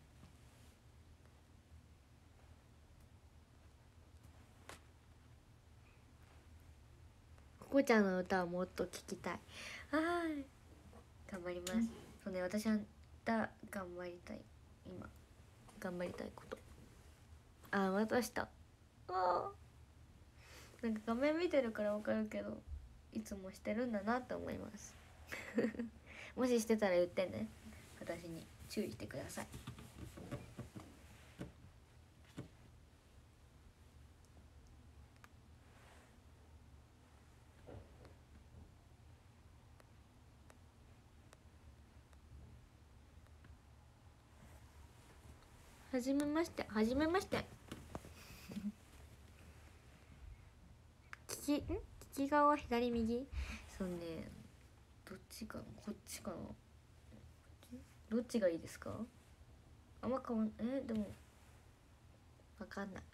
Speaker 1: ここちゃんの歌はもっと聞きたい。頑張ります。そうね、私は頑張りたい。今頑張りたいこと。渡した。なんか画面見てるからわかるけどいつもしてるんだなって思いますもししてたら言ってね。私に注意してください。はじめまして。はじめまして利き側左右。そうね、どっちかな、こっちかな、どっちがいいですか？あんま変わんでもわかんない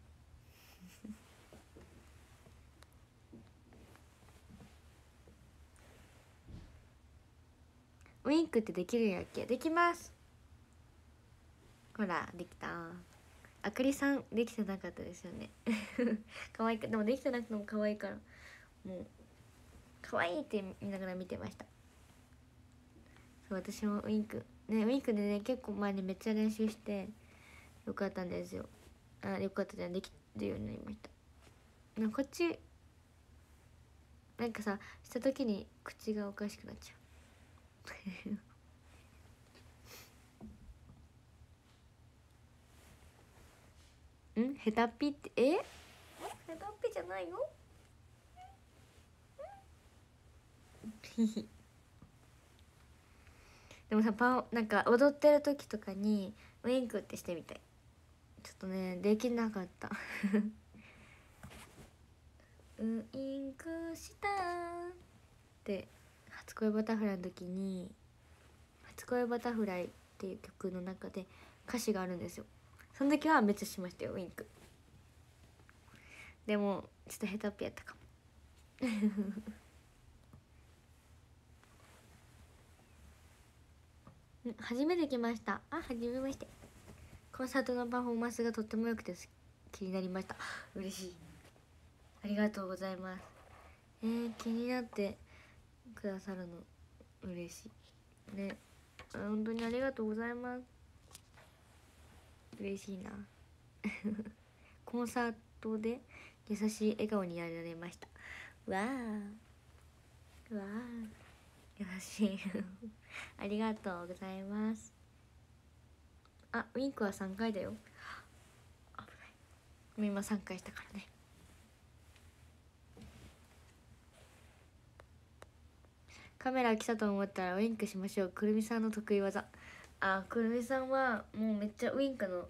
Speaker 1: ウインクってできるんやっけ？できます。ほらできた。あかりさんできてなかったですよね可愛いか。でもできてなくても可愛いからもう可愛いって見ながら見てました。そう、私もウインクね、ウインクでね結構前にめっちゃ練習してよかったんですよ。よかったじゃん、できるようになりました。こっちなんかさした時に口がおかしくなっちゃうヘタピってヘタピじゃないよでもさなんか踊ってる時とかにウインクってしてみたい。ちょっとねできなかったウインクしたって初恋バタフライの時に初恋バタフライっていう曲の中で歌詞があるんですよ。その時はめっちゃしましたよウインク。でもちょっとヘタっぴやったかも初めて来ました。初めまして。コンサートのパフォーマンスがとっても良くて気になりました。嬉しい、ありがとうございます。気になってくださるの嬉しいね。本当にありがとうございます。嬉しいなコンサートで優しい笑顔にやられました。わーわー優しいありがとうございます。ウインクは3回だよ。危ない。今3回したからね。カメラ来たと思ったらウインクしましょう。くるみさんの得意技。くるみさんはもうめっちゃウインクの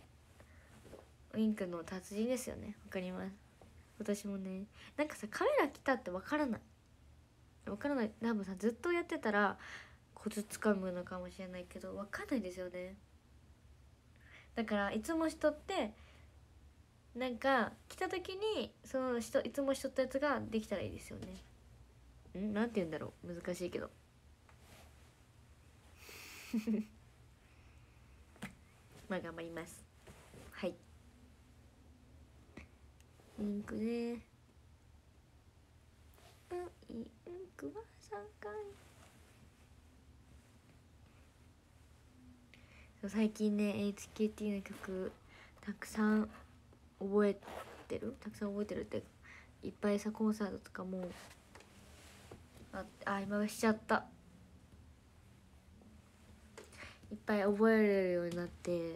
Speaker 1: 達人ですよね。わかります。私もね、なんかさカメラ来たってわからない多分さずっとやってたらコツつかむのかもしれないけどわかんないですよね。だからいつもしとってなんか来た時にそのいつもしとったやつができたらいいですよね。なんて言うんだろう、難しいけどまあ頑張ります。はい、インクね。インクは3回。最近ね HKT の曲たくさん覚えてるっていっぱいさコンサートとかも今しちゃった。いっぱい覚えれるようになって、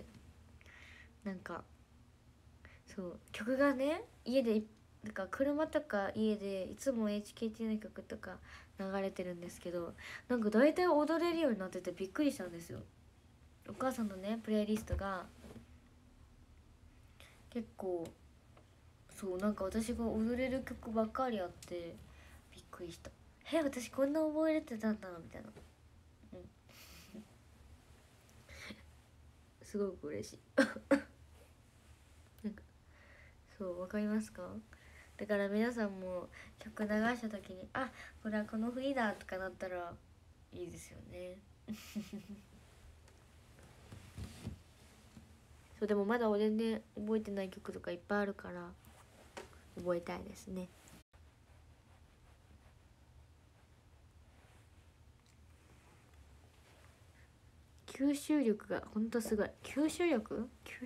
Speaker 1: なんかそう曲がね家でなんか車とか家でいつも HKT の曲とか流れてるんですけど、なんか大体踊れるようになっててびっくりしたんですよ。お母さんのねプレイリストが結構なんか私が踊れる曲ばっかりあってびっくりした。私こんな覚えれてたんだみたいな。すごく嬉しいなんかわかりますか？だから皆さんも曲流した時にこれはこの振りだとかなったらいいですよねでもまだ全然覚えてない曲とかいっぱいあるから覚えたいですね。吸収力がほんとすごい。吸引力か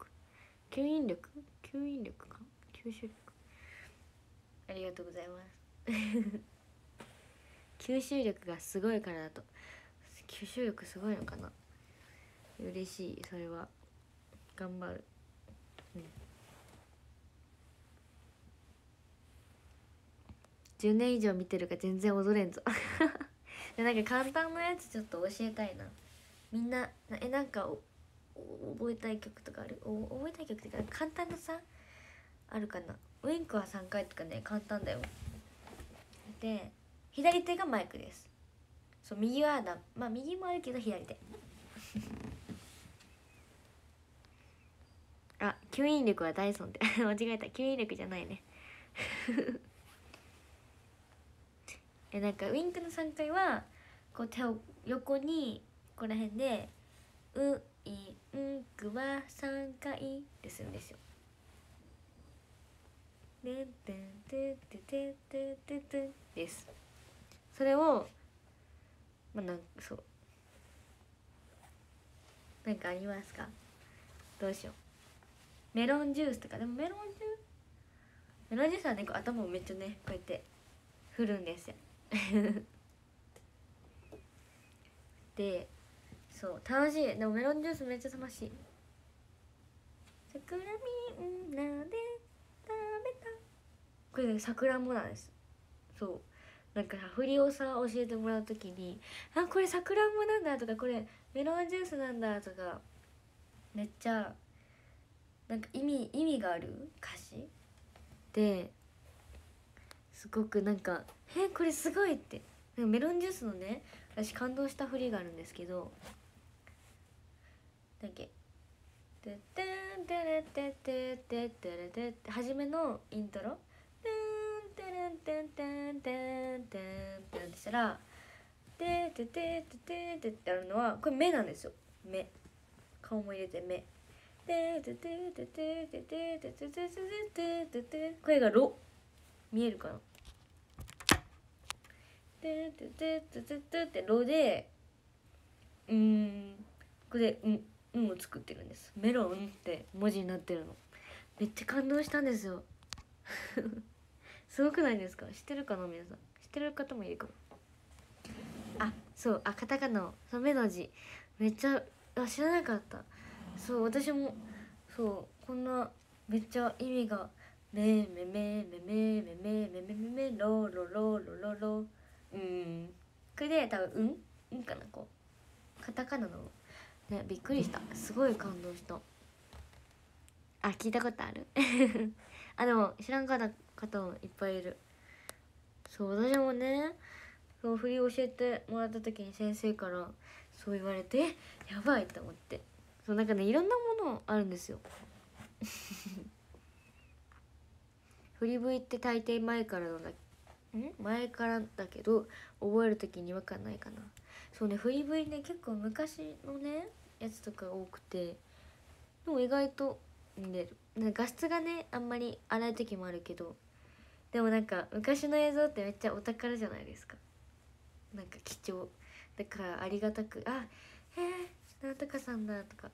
Speaker 1: 吸収力ありがとうございます吸収力がすごいからだと。吸収力すごいのかな。嬉しい。それは頑張る。10年以上見てるから全然踊れんぞなんか簡単なやつちょっと教えたいな。みんななんか覚えたい曲とかある？覚えたい曲っていうか簡単なさあるかな。ウインクは3回とかね簡単だよ。で左手がマイクです。右は右もあるけど左手吸引力はダイソンって間違えた。吸引力じゃないねなんかウインクの3回はこう手を横にここら辺でウインクは3回でするんですよ。でです。それをなんかありますか？どうしよう。メロンジュースとか。でもメロンジュースはね頭をめっちゃねこうやって振るんですよで楽しい。でもメロンジュースめっちゃ楽しい。 桜みんなで食べた。これねさくらんぼなんです。そうなんかさ振りをさ教えてもらうときに「あこれさくらんぼなんだ」とか「これメロンジュースなんだ」とかめっちゃなんか意味がある歌詞ですごくなんか「これすごい」ってメロンジュースのね私感動した振りがあるんですけどだっけ「てってんてれてってってってれて」って初めのイントロ「てんてれんてんてんてんてん」ってなってしたら「てててててて」ってあるのはこれ目なんですよ。目顔も入れて目てててててててててててててこれがロ見えるかなててててててってロでこれでを作ってるんです。メロンって文字になってるのめっちゃ感動したんですよすごくないですか？知ってるかな皆さん。知ってる方もいるかも。そうカタカナのその目の字めっちゃ知らなかった。そう私もそうこんなめっちゃ意味がめめめめめめめめめめめロロロロロロこれで多分かなこうカタカナのねびっくりした。すごい感動した。聞いたことあるでも知らんかった方もいっぱいいる。そう私もねそう振り教えてもらった時に先生からそう言われてやばいと思って。そうなんかねいろんなものあるんですよ振り V って大抵前からだけど覚える時に違和感ないかな。そうね振り V ね結構昔のねやつとか多くてでも意外と見れる。なんか画質がねあんまり荒い時もあるけどでもなんか昔の映像ってめっちゃお宝じゃないですか。なんか貴重だからありがたくなんとかさんだとか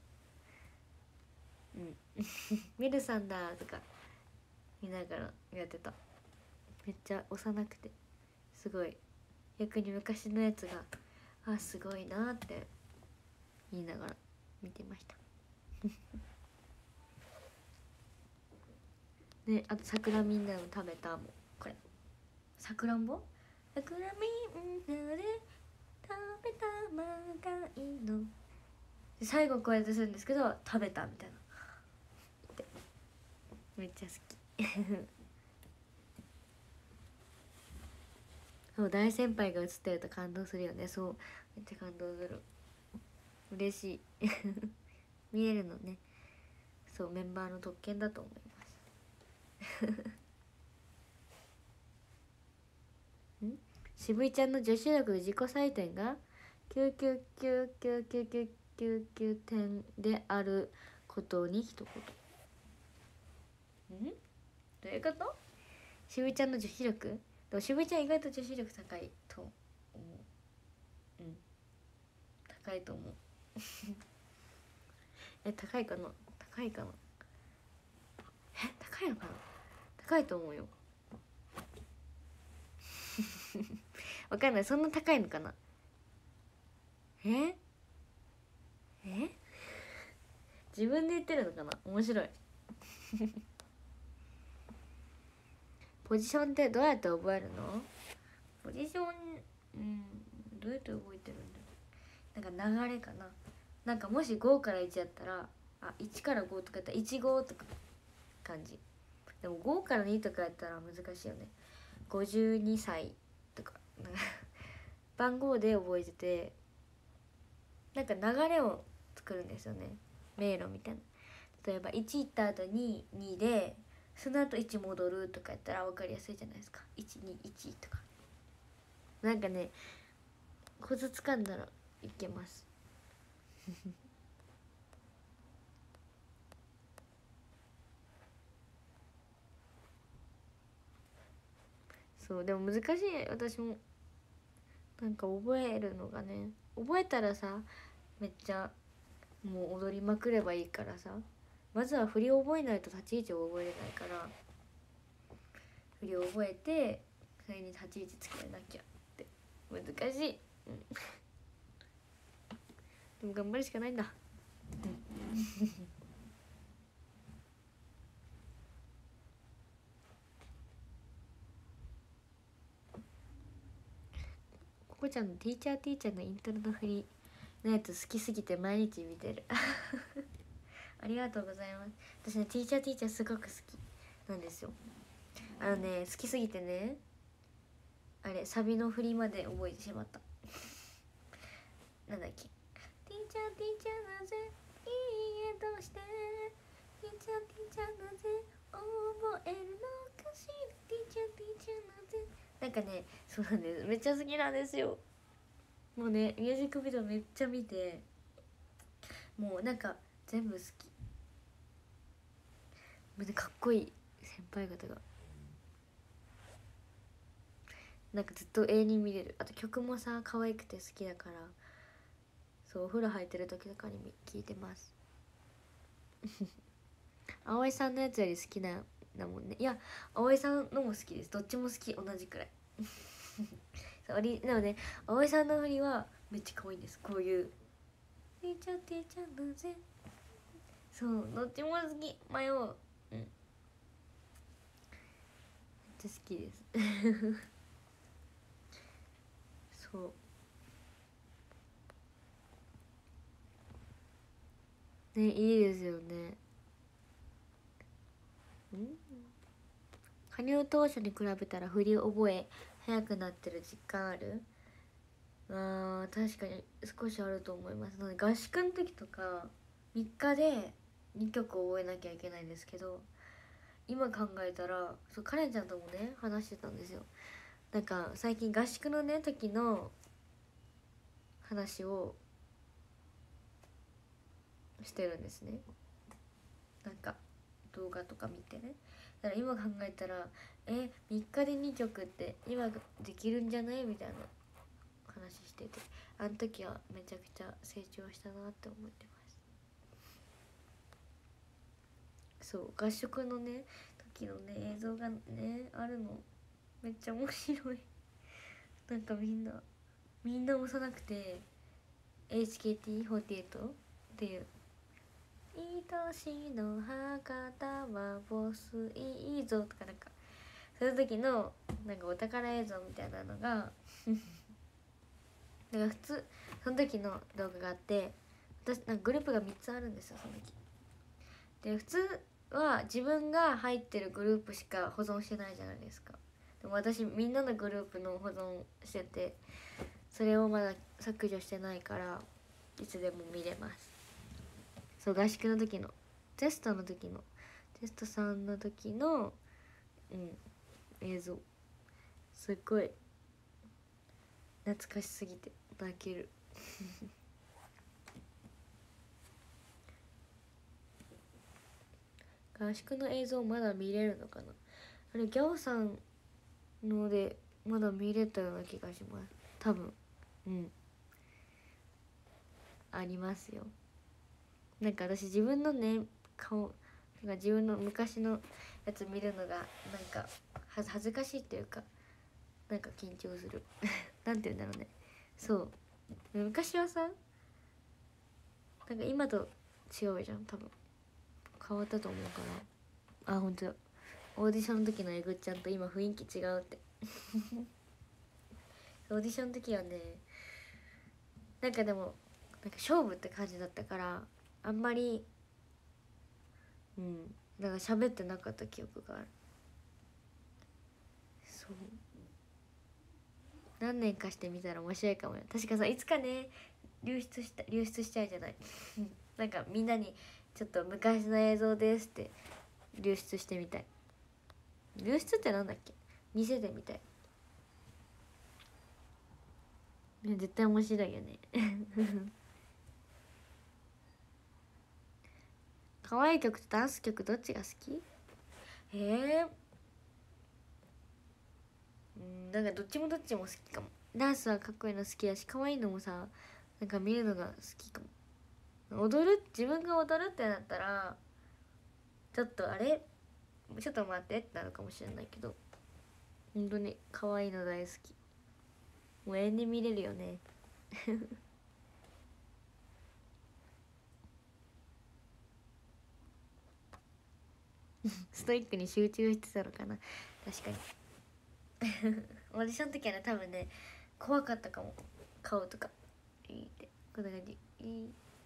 Speaker 1: ミルさんだとか見ながらやってた。めっちゃ幼くてすごい逆に昔のやつがすごいなって言いながら見てましたね。あと桜みんなの食べたもんこれさくらんぼ桜みんなで食べたまがいいので最後こうやってするんですけど食べたみたいなってめっちゃ好きそう大先輩が映ってると感動するよね。そうめっちゃ感動する。嬉しい見えるのね。そうメンバーの特権だと思います渋井ちゃんの女子力自己採点が9999999点であることに一言。どういうこと？渋井ちゃんの女子力でも渋井ちゃん意外と女子力高いと思う。高いと思う高いかな高いかな高いのかな高いと思うよわかんないそんな高いのかな自分で言ってるのかな面白いポジションってどうやって覚えるの？ポジションどうやって覚えてるんだろう。なんか流れかな。なんかもし5から1やったら1から5とかやったら15とか感じ。でも5から2とかやったら難しいよね。52歳とか番号で覚えててなんか流れを作るんですよね。迷路みたいな。例えば1行った後に2でその後1戻るとかやったら分かりやすいじゃないですか。121とかなんかねコツつかんだらいけますそうでも難しい。私もなんか覚えるのがね覚えたらさめっちゃもう踊りまくればいいからさまずは振りを覚えないと立ち位置を覚えれないから振りを覚えてそれに立ち位置つけなきゃって難しい、でも頑張るしかないんだちゃんのティーチャーのイントロの振りのやつ好きすぎて毎日見てるありがとうございます。私ねティーチャーすごく好きなんですよ。好きすぎてね、あれサビの振りまで覚えてしまったなんだっけ、ティーチャーなぜいいえどうしてティーチャーなぜ覚えるのかしらティーチャーなぜ、なんかね、そうなんです、めっちゃ好きなんですよ。もうねミュージックビデオめっちゃ見て、もうなんか全部好き。かっこいい先輩方がなんかずっと永遠に見れる。あと曲もさ可愛くて好きだから、そうお風呂入ってる時とかに聴いてます葵さんのやつより好きなだもんね。いや葵さんのも好きです、どっちも好き、同じくらいそうなので葵さんの振りはめっちゃ可愛いんです。こういうティーチャーなぜ、そうどっちも好き、迷う、めっちゃ好きですそうね、いいですよね。加入当初に比べたら振り覚え早くなってる実感ある？確かに少しあると思います。合宿の時とか3日で2曲覚えなきゃいけないんですけど、今考えたらそうカレンちゃんともね話してたんですよ。なんか最近合宿のね時の話をしてるんですね。なんか動画とか見てね。だから今考えたら3日で2曲って今できるんじゃないみたいな話してて、あの時はめちゃくちゃ成長したなって思ってます。そう合宿のね時のね映像がねあるのめっちゃ面白いなんかみんな幼くて HKT48 っていう愛しの博はボスいいぞとかなんかそういう時のなんかお宝映像みたいなのがだから普通その時の動画があって、私なんかグループが3つあるんですよその時で。普通は自分が入ってるグループしか保存してないじゃないですか。でも私みんなのグループの保存してて、それをまだ削除してないからいつでも見れます。そう合宿の時のテストさんの時の映像すっごい懐かしすぎて泣ける合宿の映像まだ見れるのかな。あれギャオさんのでまだ見れたような気がします。多分ありますよ。なんか私自分のね顔なんか自分の昔のやつ見るのがなんか恥ずかしいっていうかなんか緊張するなんて言うんだろうね。そう昔はさなんか今と違うじゃん、多分変わったと思うから。本当だ、オーディションの時のえぐっちゃんと今雰囲気違うってオーディションの時はねなんかでもなんか勝負って感じだったからあんまりだから喋ってなかった記憶がある。そう何年かしてみたら面白いかもよ。確かさいつかね流出しちゃうじゃないなんかみんなにちょっと昔の映像ですって流出してみたい。流出ってなんだっけ、見せてみたいね、絶対面白いよね可愛い曲とダンス曲どっちが好き？なんかどっちも好きかも。ダンスはかっこいいの好きだし可愛いのもさなんか見るのが好きかも。自分が踊るってなったらちょっとちょっと待ってってなるかもしれないけど、本当に可愛いの大好き。もう永遠に見れるよねストイックに集中してたのかな。確かにオーディションの時はね多分ね怖かったかも、顔とかいいってこんな感じいい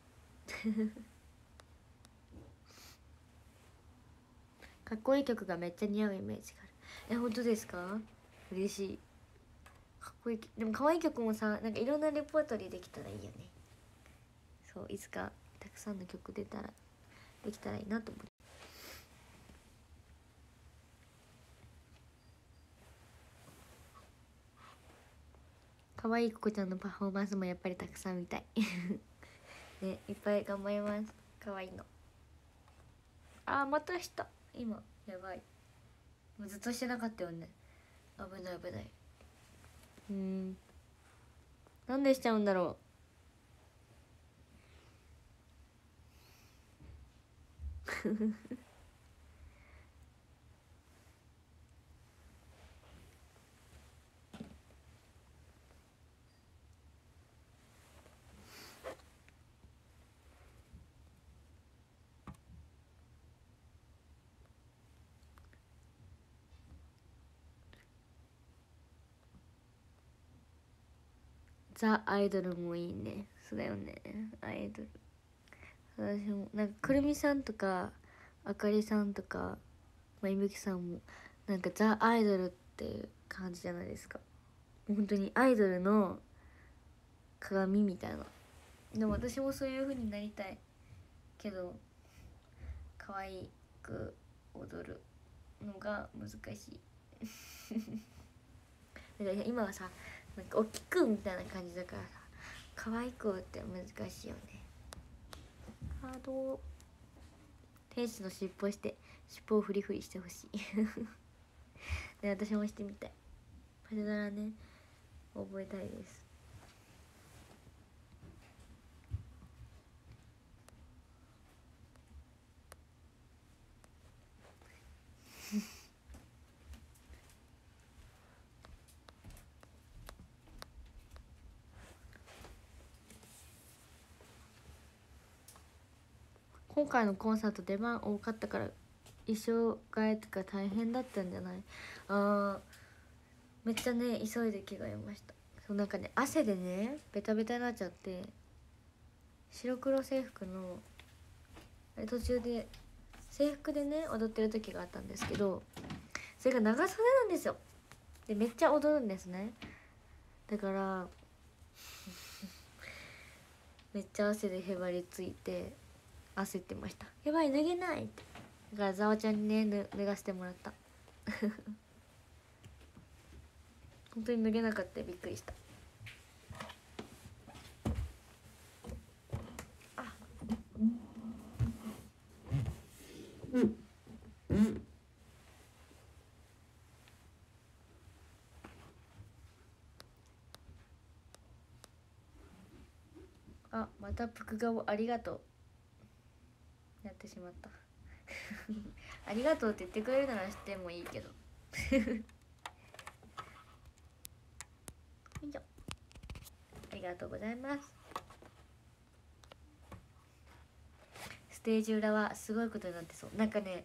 Speaker 1: かっこいい曲がめっちゃ似合うイメージがある。本当ですか？嬉しい。かっこいい。でも可愛い曲もさ、なんかいろんなレポートリーできたらいいよね。そう、いつかたくさんの曲できたらいいなと思って。可愛いここちゃんのパフォーマンスもやっぱりたくさん見たいね、いっぱい頑張ります。可愛いの。またした今。やばい、もうずっとしてなかったよね。危ない危ない。なんでしちゃうんだろうザ・アイドルもいいね。そうだよね、アイドル。私もなんかくるみさんとかあかりさんとか、いぶきさんもなんかザ・アイドルっていう感じじゃないですか。本当にアイドルの鏡みたいな。でも私もそういう風になりたいけど、可愛く踊るのが難しいだから今はさ、なんか大きくみたいな感じだからさ、可愛くって難しいよね。天使の尻尾をフリフリしてほしいで、私もしてみたい。パジャダラね、覚えたいです今回のコンサート出番多かったから衣装替えとか大変だったんじゃない？めっちゃね急いで着替えました。そうなんかね、汗でねベタベタになっちゃって、白黒制服の途中で制服でね踊ってる時があったんですけど、それが長袖なんですよ。でめっちゃ踊るんですね。だからめっちゃ汗でへばりついて焦ってました。やばい脱げないって。だからざわちゃんにね脱がせてもらった本当に脱げなかった。びっくりした。またプク顔ありがとう。やってしまったありがとうって言ってくれるならしてもいいけどよいしょ。ありがとうございます。ステージ裏はすごいことになってそう。なんかね、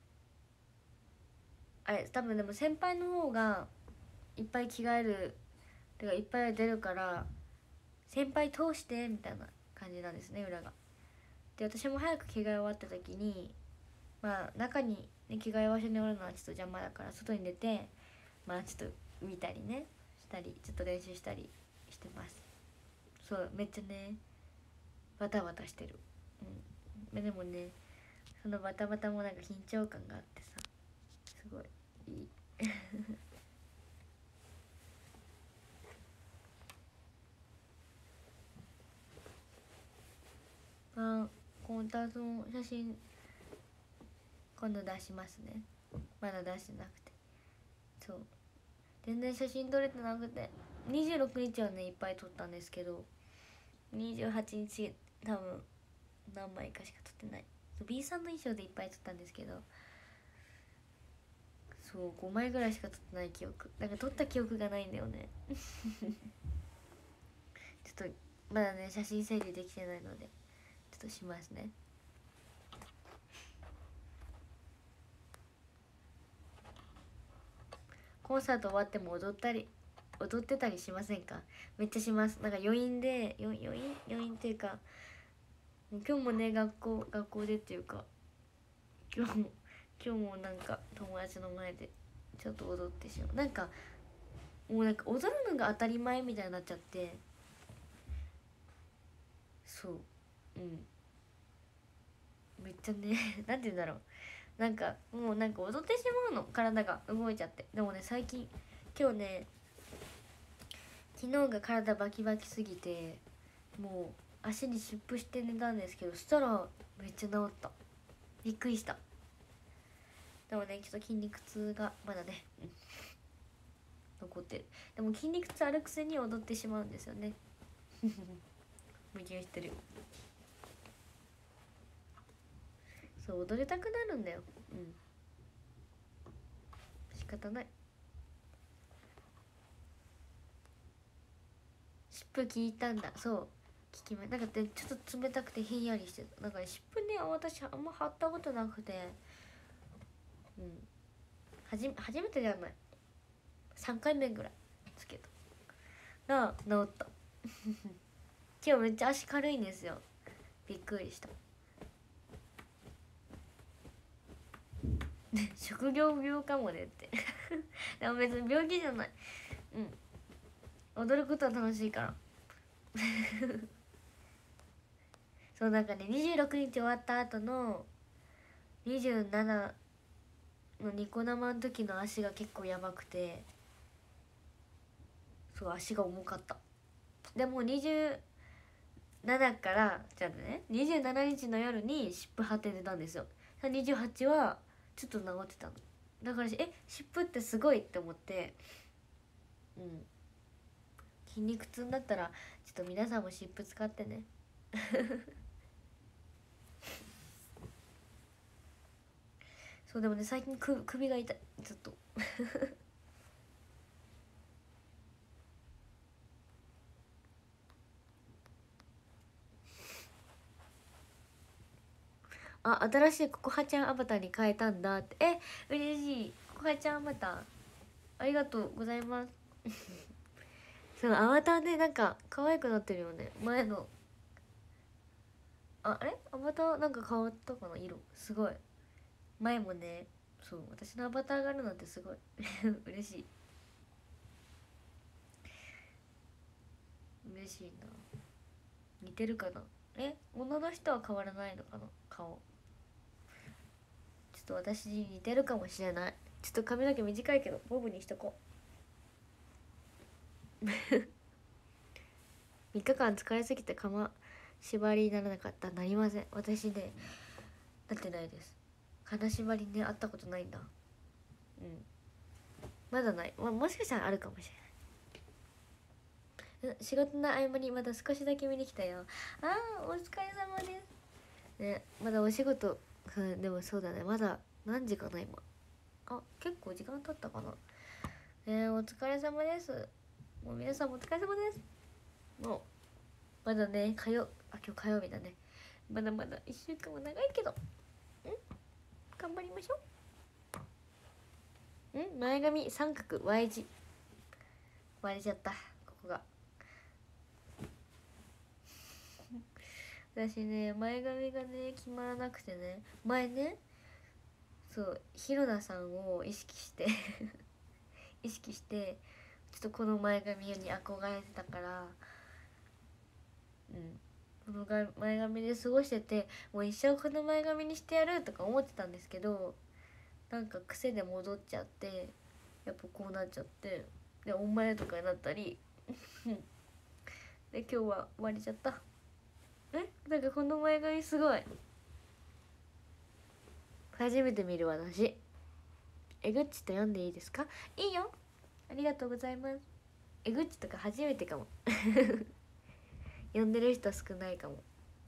Speaker 1: あれ多分でも先輩の方がいっぱい着替えるてかいっぱい出るから先輩通してみたいな感じなんですね、裏が。で私も早く着替え終わった時に中に、ね、着替え場所におるのはちょっと邪魔だから外に出てちょっと見たりねしたりちょっと練習したりしてます。そうめっちゃねバタバタしてる。でもねそのバタバタもなんか緊張感があってさ、すごいいいコンタクトの写真今度出しますね。まだ出してなくて。そう全然写真撮れてなくて、26日はねいっぱい撮ったんですけど28日多分何枚かしか撮ってない。 B さんの衣装でいっぱい撮ったんですけど、そう5枚ぐらいしか撮ってない記憶、なんか撮った記憶がないんだよねちょっとまだね写真整理できてないのでちょっとしますね。コンサート終わっても踊ったり踊ってたりしませんか？めっちゃします。なんか余韻で余韻っていうか、今日もね学校でっていうか今日もなんか友達の前でちょっと踊ってしまう。なんかもうなんか踊るのが当たり前みたいになっちゃって、そう、うん、めっちゃねなんて言うんだろう、なんかもうなんか踊ってしまうの、体が動いちゃって。でもね最近今日ね、昨日が体バキバキすぎてもう足に湿布して寝たんですけど、そしたらめっちゃ治った。びっくりした。でもねちょっと筋肉痛がまだね、残ってる。でも筋肉痛あるくせに踊ってしまうんですよね矛盾してる。そう踊りたくなるんだよ。うん、仕方ない。湿布聞いたんだ。そう聞きま、なんかちょっと冷たくてひんやりしてた。なんか湿布ね私あんま貼ったことなくて、うん、初めてじゃない、3回目ぐらいつけたら治った今日めっちゃ足軽いんですよ。びっくりした職業病かもねってでも別に病気じゃない。うん、踊ることは楽しいからそうなんかね26日終わった後の27のニコ生の時の足が結構やばくて、そう足が重かった。でも27からじゃあね27日の夜に湿布貼って寝たんですよ。28はちょっと治ってたの。だから湿布ってすごいって思って、うん、筋肉痛になったらちょっと皆さんも湿布使ってねそうでもね最近首が痛いずっとあ、新しいココハちゃんアバターに変えたんだって。嬉しい。ココハちゃんアバターありがとうございますそのアバターねなんか可愛くなってるよね、前の。あれアバターなんか変わったかな、色すごい。前もね、そう私のアバターがあるなんてすごい嬉しい。嬉しいな。似てるかな。女の人は変わらないのかな顔。ちょっと私に似てるかもしれない。ちょっと髪の毛短いけどボブにしとこう3日間疲れすぎて縛りにならなかった。なりません私ね、なってないです。金縛りね会ったことないんだ。うん、まだない、もしかしたらあるかもしれない。仕事の合間にまだ少しだけ見に来たよ。お疲れ様ですね。まだお仕事、でもそうだね、まだ何時かな今。結構時間経ったかな。お疲れ様です。もう皆さんもお疲れ様です。もうまだね今日火曜日だね。まだまだ1週間も長いけど頑張りましょう。前髪三角 Y 字割れちゃった、ここが私ね前髪がね決まらなくてね、前ねそう広田さんを意識して意識してちょっとこの前髪に憧れてたから、この前髪で過ごしてて、もう一生この前髪にしてやるとか思ってたんですけど、なんか癖で戻っちゃって、やっぱこうなっちゃって、でお前とかになったりで今日は割れちゃった。なんかこの前髪すごい初めて見る私。グッチと読んでいいですか？いいよ、ありがとうございます。グッチとか初めてかも読んでる人少ないかも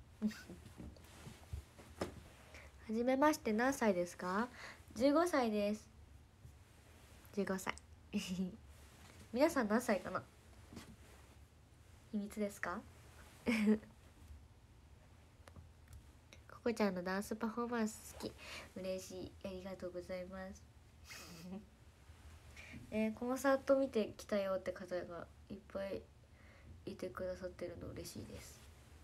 Speaker 1: はじめまして、何歳ですか？15歳です。15歳皆さん何歳かな？秘密ですかココちゃんのダンスパフォーマンス好き。嬉しい、ありがとうございますコンサート見てきたよって方がいっぱいいてくださってるの嬉しいです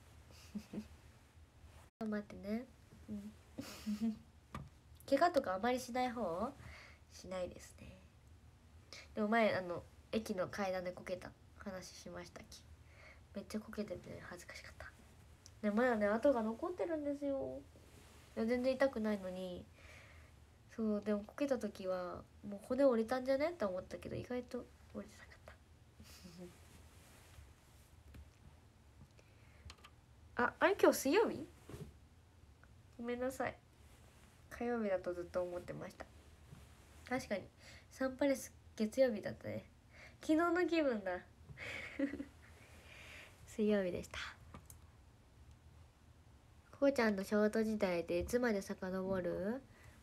Speaker 1: 待ってね、うん、怪我とかあまりしない方？しないですね。でも前駅の階段でこけた話しましたっけ？めっちゃこけてて恥ずかしかった。でまだね跡が残ってるんですよ。いや全然痛くないのに。そうでもこけた時はもう骨折れたんじゃねって思ったけど意外と折れてなかったあれ今日水曜日？ごめんなさい、火曜日だとずっと思ってました。確かにサンパレス月曜日だったね。昨日の気分だ水曜日でした。こうちゃんのショート時代でいつまで遡る？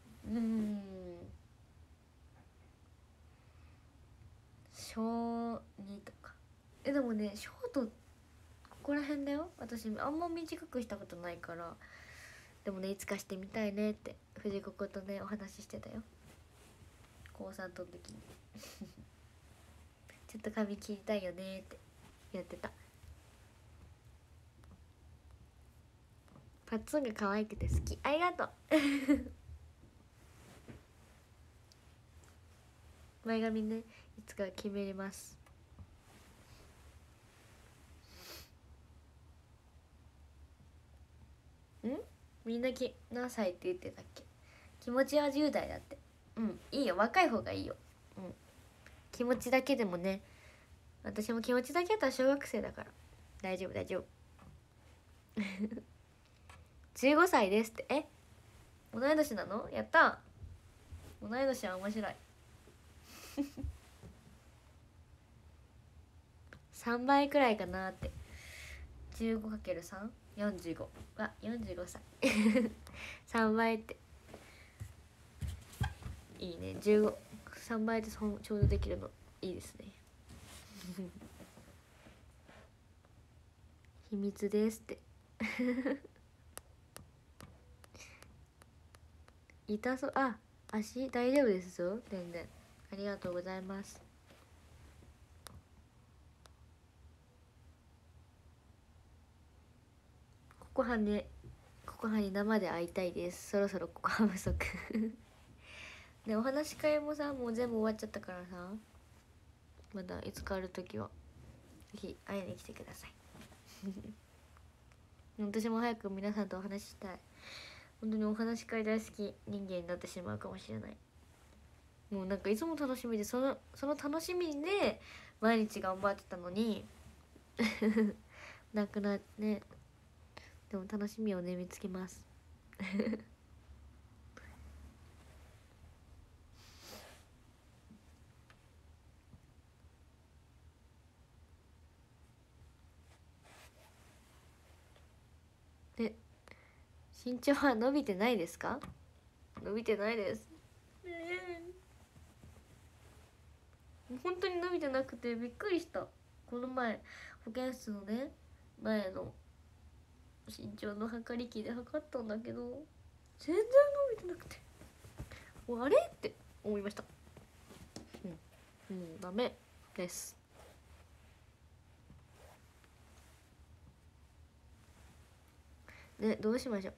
Speaker 1: 小2とか。でもねショートここら辺だよ。私あんま短くしたことないから。でもねいつかしてみたいねって藤子とねお話ししてたよ、高3の時にちょっと髪切りたいよねってやってた。パッツンが可愛くて好き。ありがとう前髪ねいつか決めれます。みんな何歳って言ってたっけ？気持ちは10代だって。いいよ、若い方がいいよ。気持ちだけでもね。私も気持ちだけだったら小学生だから大丈夫大丈夫15歳ですって。同い年なの？やった。同い年は面白い3倍くらいかなって。 15×3?45 は45歳3倍っていいね。15、3倍でちょうどできるのいいですね秘密ですって痛そう。足大丈夫ですよ全然。ありがとうございます。ココハに生で会いたいです。そろそろココハ不足でお話し会もさもう全部終わっちゃったからさ、まだいつかある時はぜひ会いに来てください私も早く皆さんとお話ししたい。本当にお話し会大好き人間になってしまうかもしれない。もうなんかいつも楽しみでその楽しみで毎日頑張ってたのになくなってね。でも楽しみをね見つけますで身長は伸びてないですか？伸びてないです本当に伸びてなくてびっくりした。この前保健室のね前の身長の測り機で測ったんだけど全然伸びてなくてあれって思いました。ダメですね。どうしましょ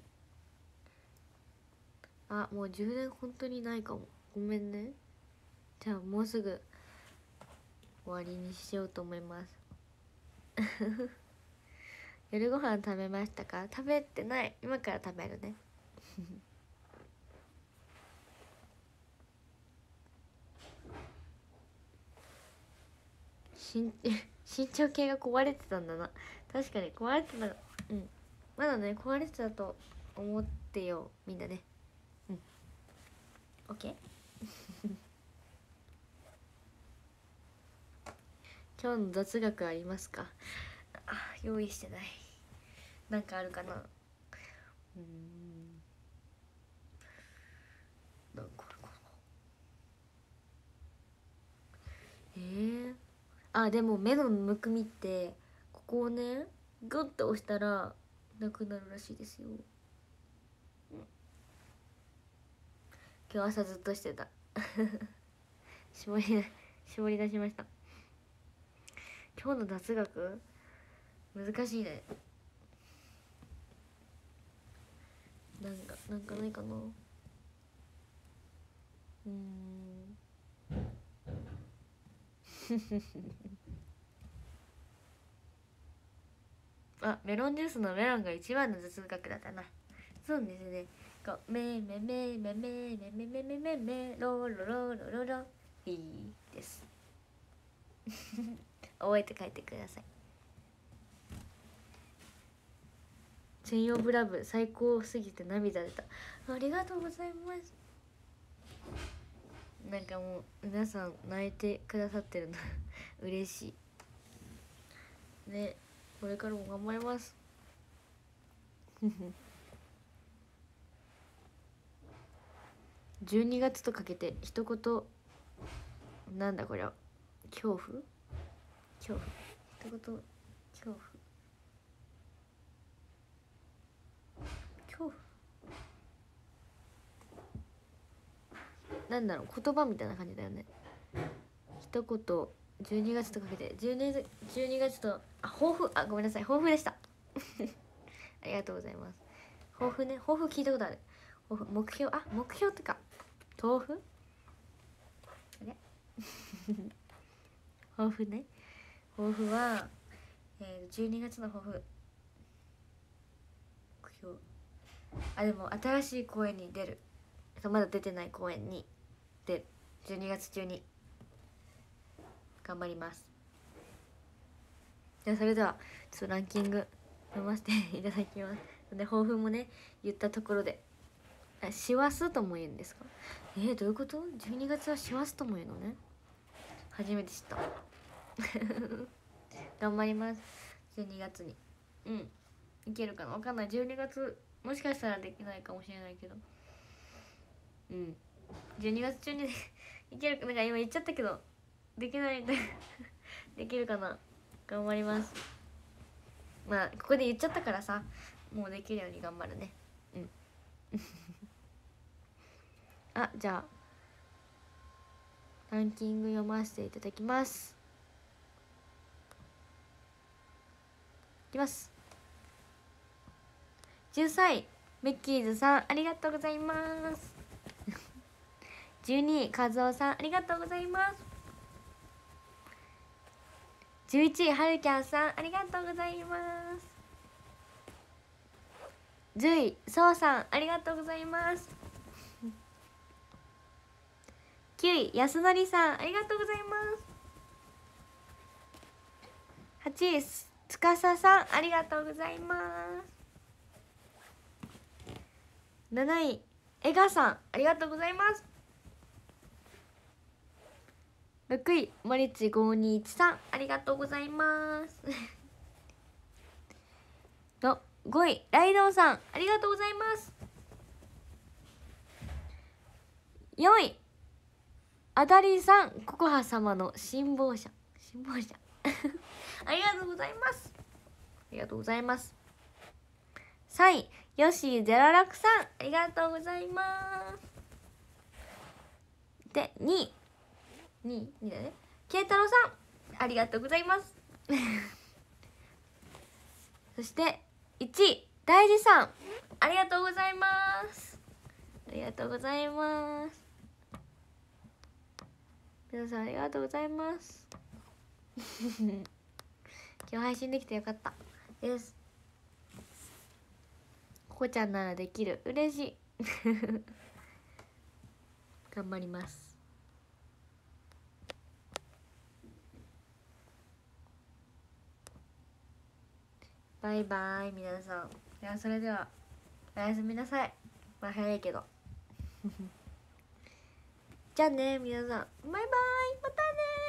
Speaker 1: う。もう充電本当にないかも。ごめんね。じゃあもうすぐ終わりにしようと思います夜ご飯食べましたか？食べてない。今から食べるね身長計が壊れてたんだな。確かに壊れてた。まだね壊れてたと思ってよみんなね。オッケー今日の雑学ありますか？用意してない。なんかあるかな。なんかあるかな。でも目のむくみってここをねグッと押したらなくなるらしいですよ。今日朝ずっとしてた絞り出しました。今日の雑学難しいね。なんかないかな。あ、メロンジュースのメロンが一番の雑学だったな。そうですね。こうめめめめめめめめめめめロロロロロロいいです。覚えて帰ってください。専用ブラブ最高すぎて涙出た。ありがとうございます。なんかもう皆さん泣いてくださってるの嬉しいね。これからも頑張ります12月とかけて一言、なんだこれは、恐怖一言恐怖なんだろう、言葉みたいな感じだよね。一言12月とかけて12月と抱負、ごめんなさい、抱負でしたありがとうございます。抱負ね、抱負聞いたことある。抱負、目標、目標とか豆腐あれ抱負ね。抱負は、12月の抱負、目標、でも新しい公演に出る。まだ出てない公演に出る。12月中に頑張ります。じゃあそれではちょっとランキング読ませていただきます。で抱負もね言ったところで、師走とも言うんですか。どういうこと？ 12 月は師走とも言うのね。初めて知った頑張ります。12月にいけるかな、分かんない。12月もしかしたらできないかもしれないけど、12月中にいけるか、なんか今言っちゃったけどできないできるかな。頑張ります。まあここで言っちゃったからさ、もうできるように頑張るね。じゃあランキング読ませていただきます。いきます。13位メッキーズさん、ありがとうございます12位カズオさん、ありがとうございます。11位はるきゃんさん、ありがとうございます。10位そうさん、ありがとうございます9位やすのりさん、ありがとうございます。8位つかささん、ありがとうございます。7位えがさん、ありがとうございます。6位森地521さん、ありがとうございますの5位ライドウさん、ありがとうございます。4位あだりさん、ココハ様の辛抱者ありがとうございます。ありがとうございます。3位よしゼララクさん、ありがとうございます。で2位だね、慶太郎さん、ありがとうございますそして1位大事さん、ありがとうございます。ありがとうございます。皆さんありがとうございます今日配信できてよかったです。ここちゃんならできる、嬉しい頑張ります。バイバイ皆さん。ではそれではおやすみなさい。まあ早いけどじゃあね皆さん、バイバイ、またね。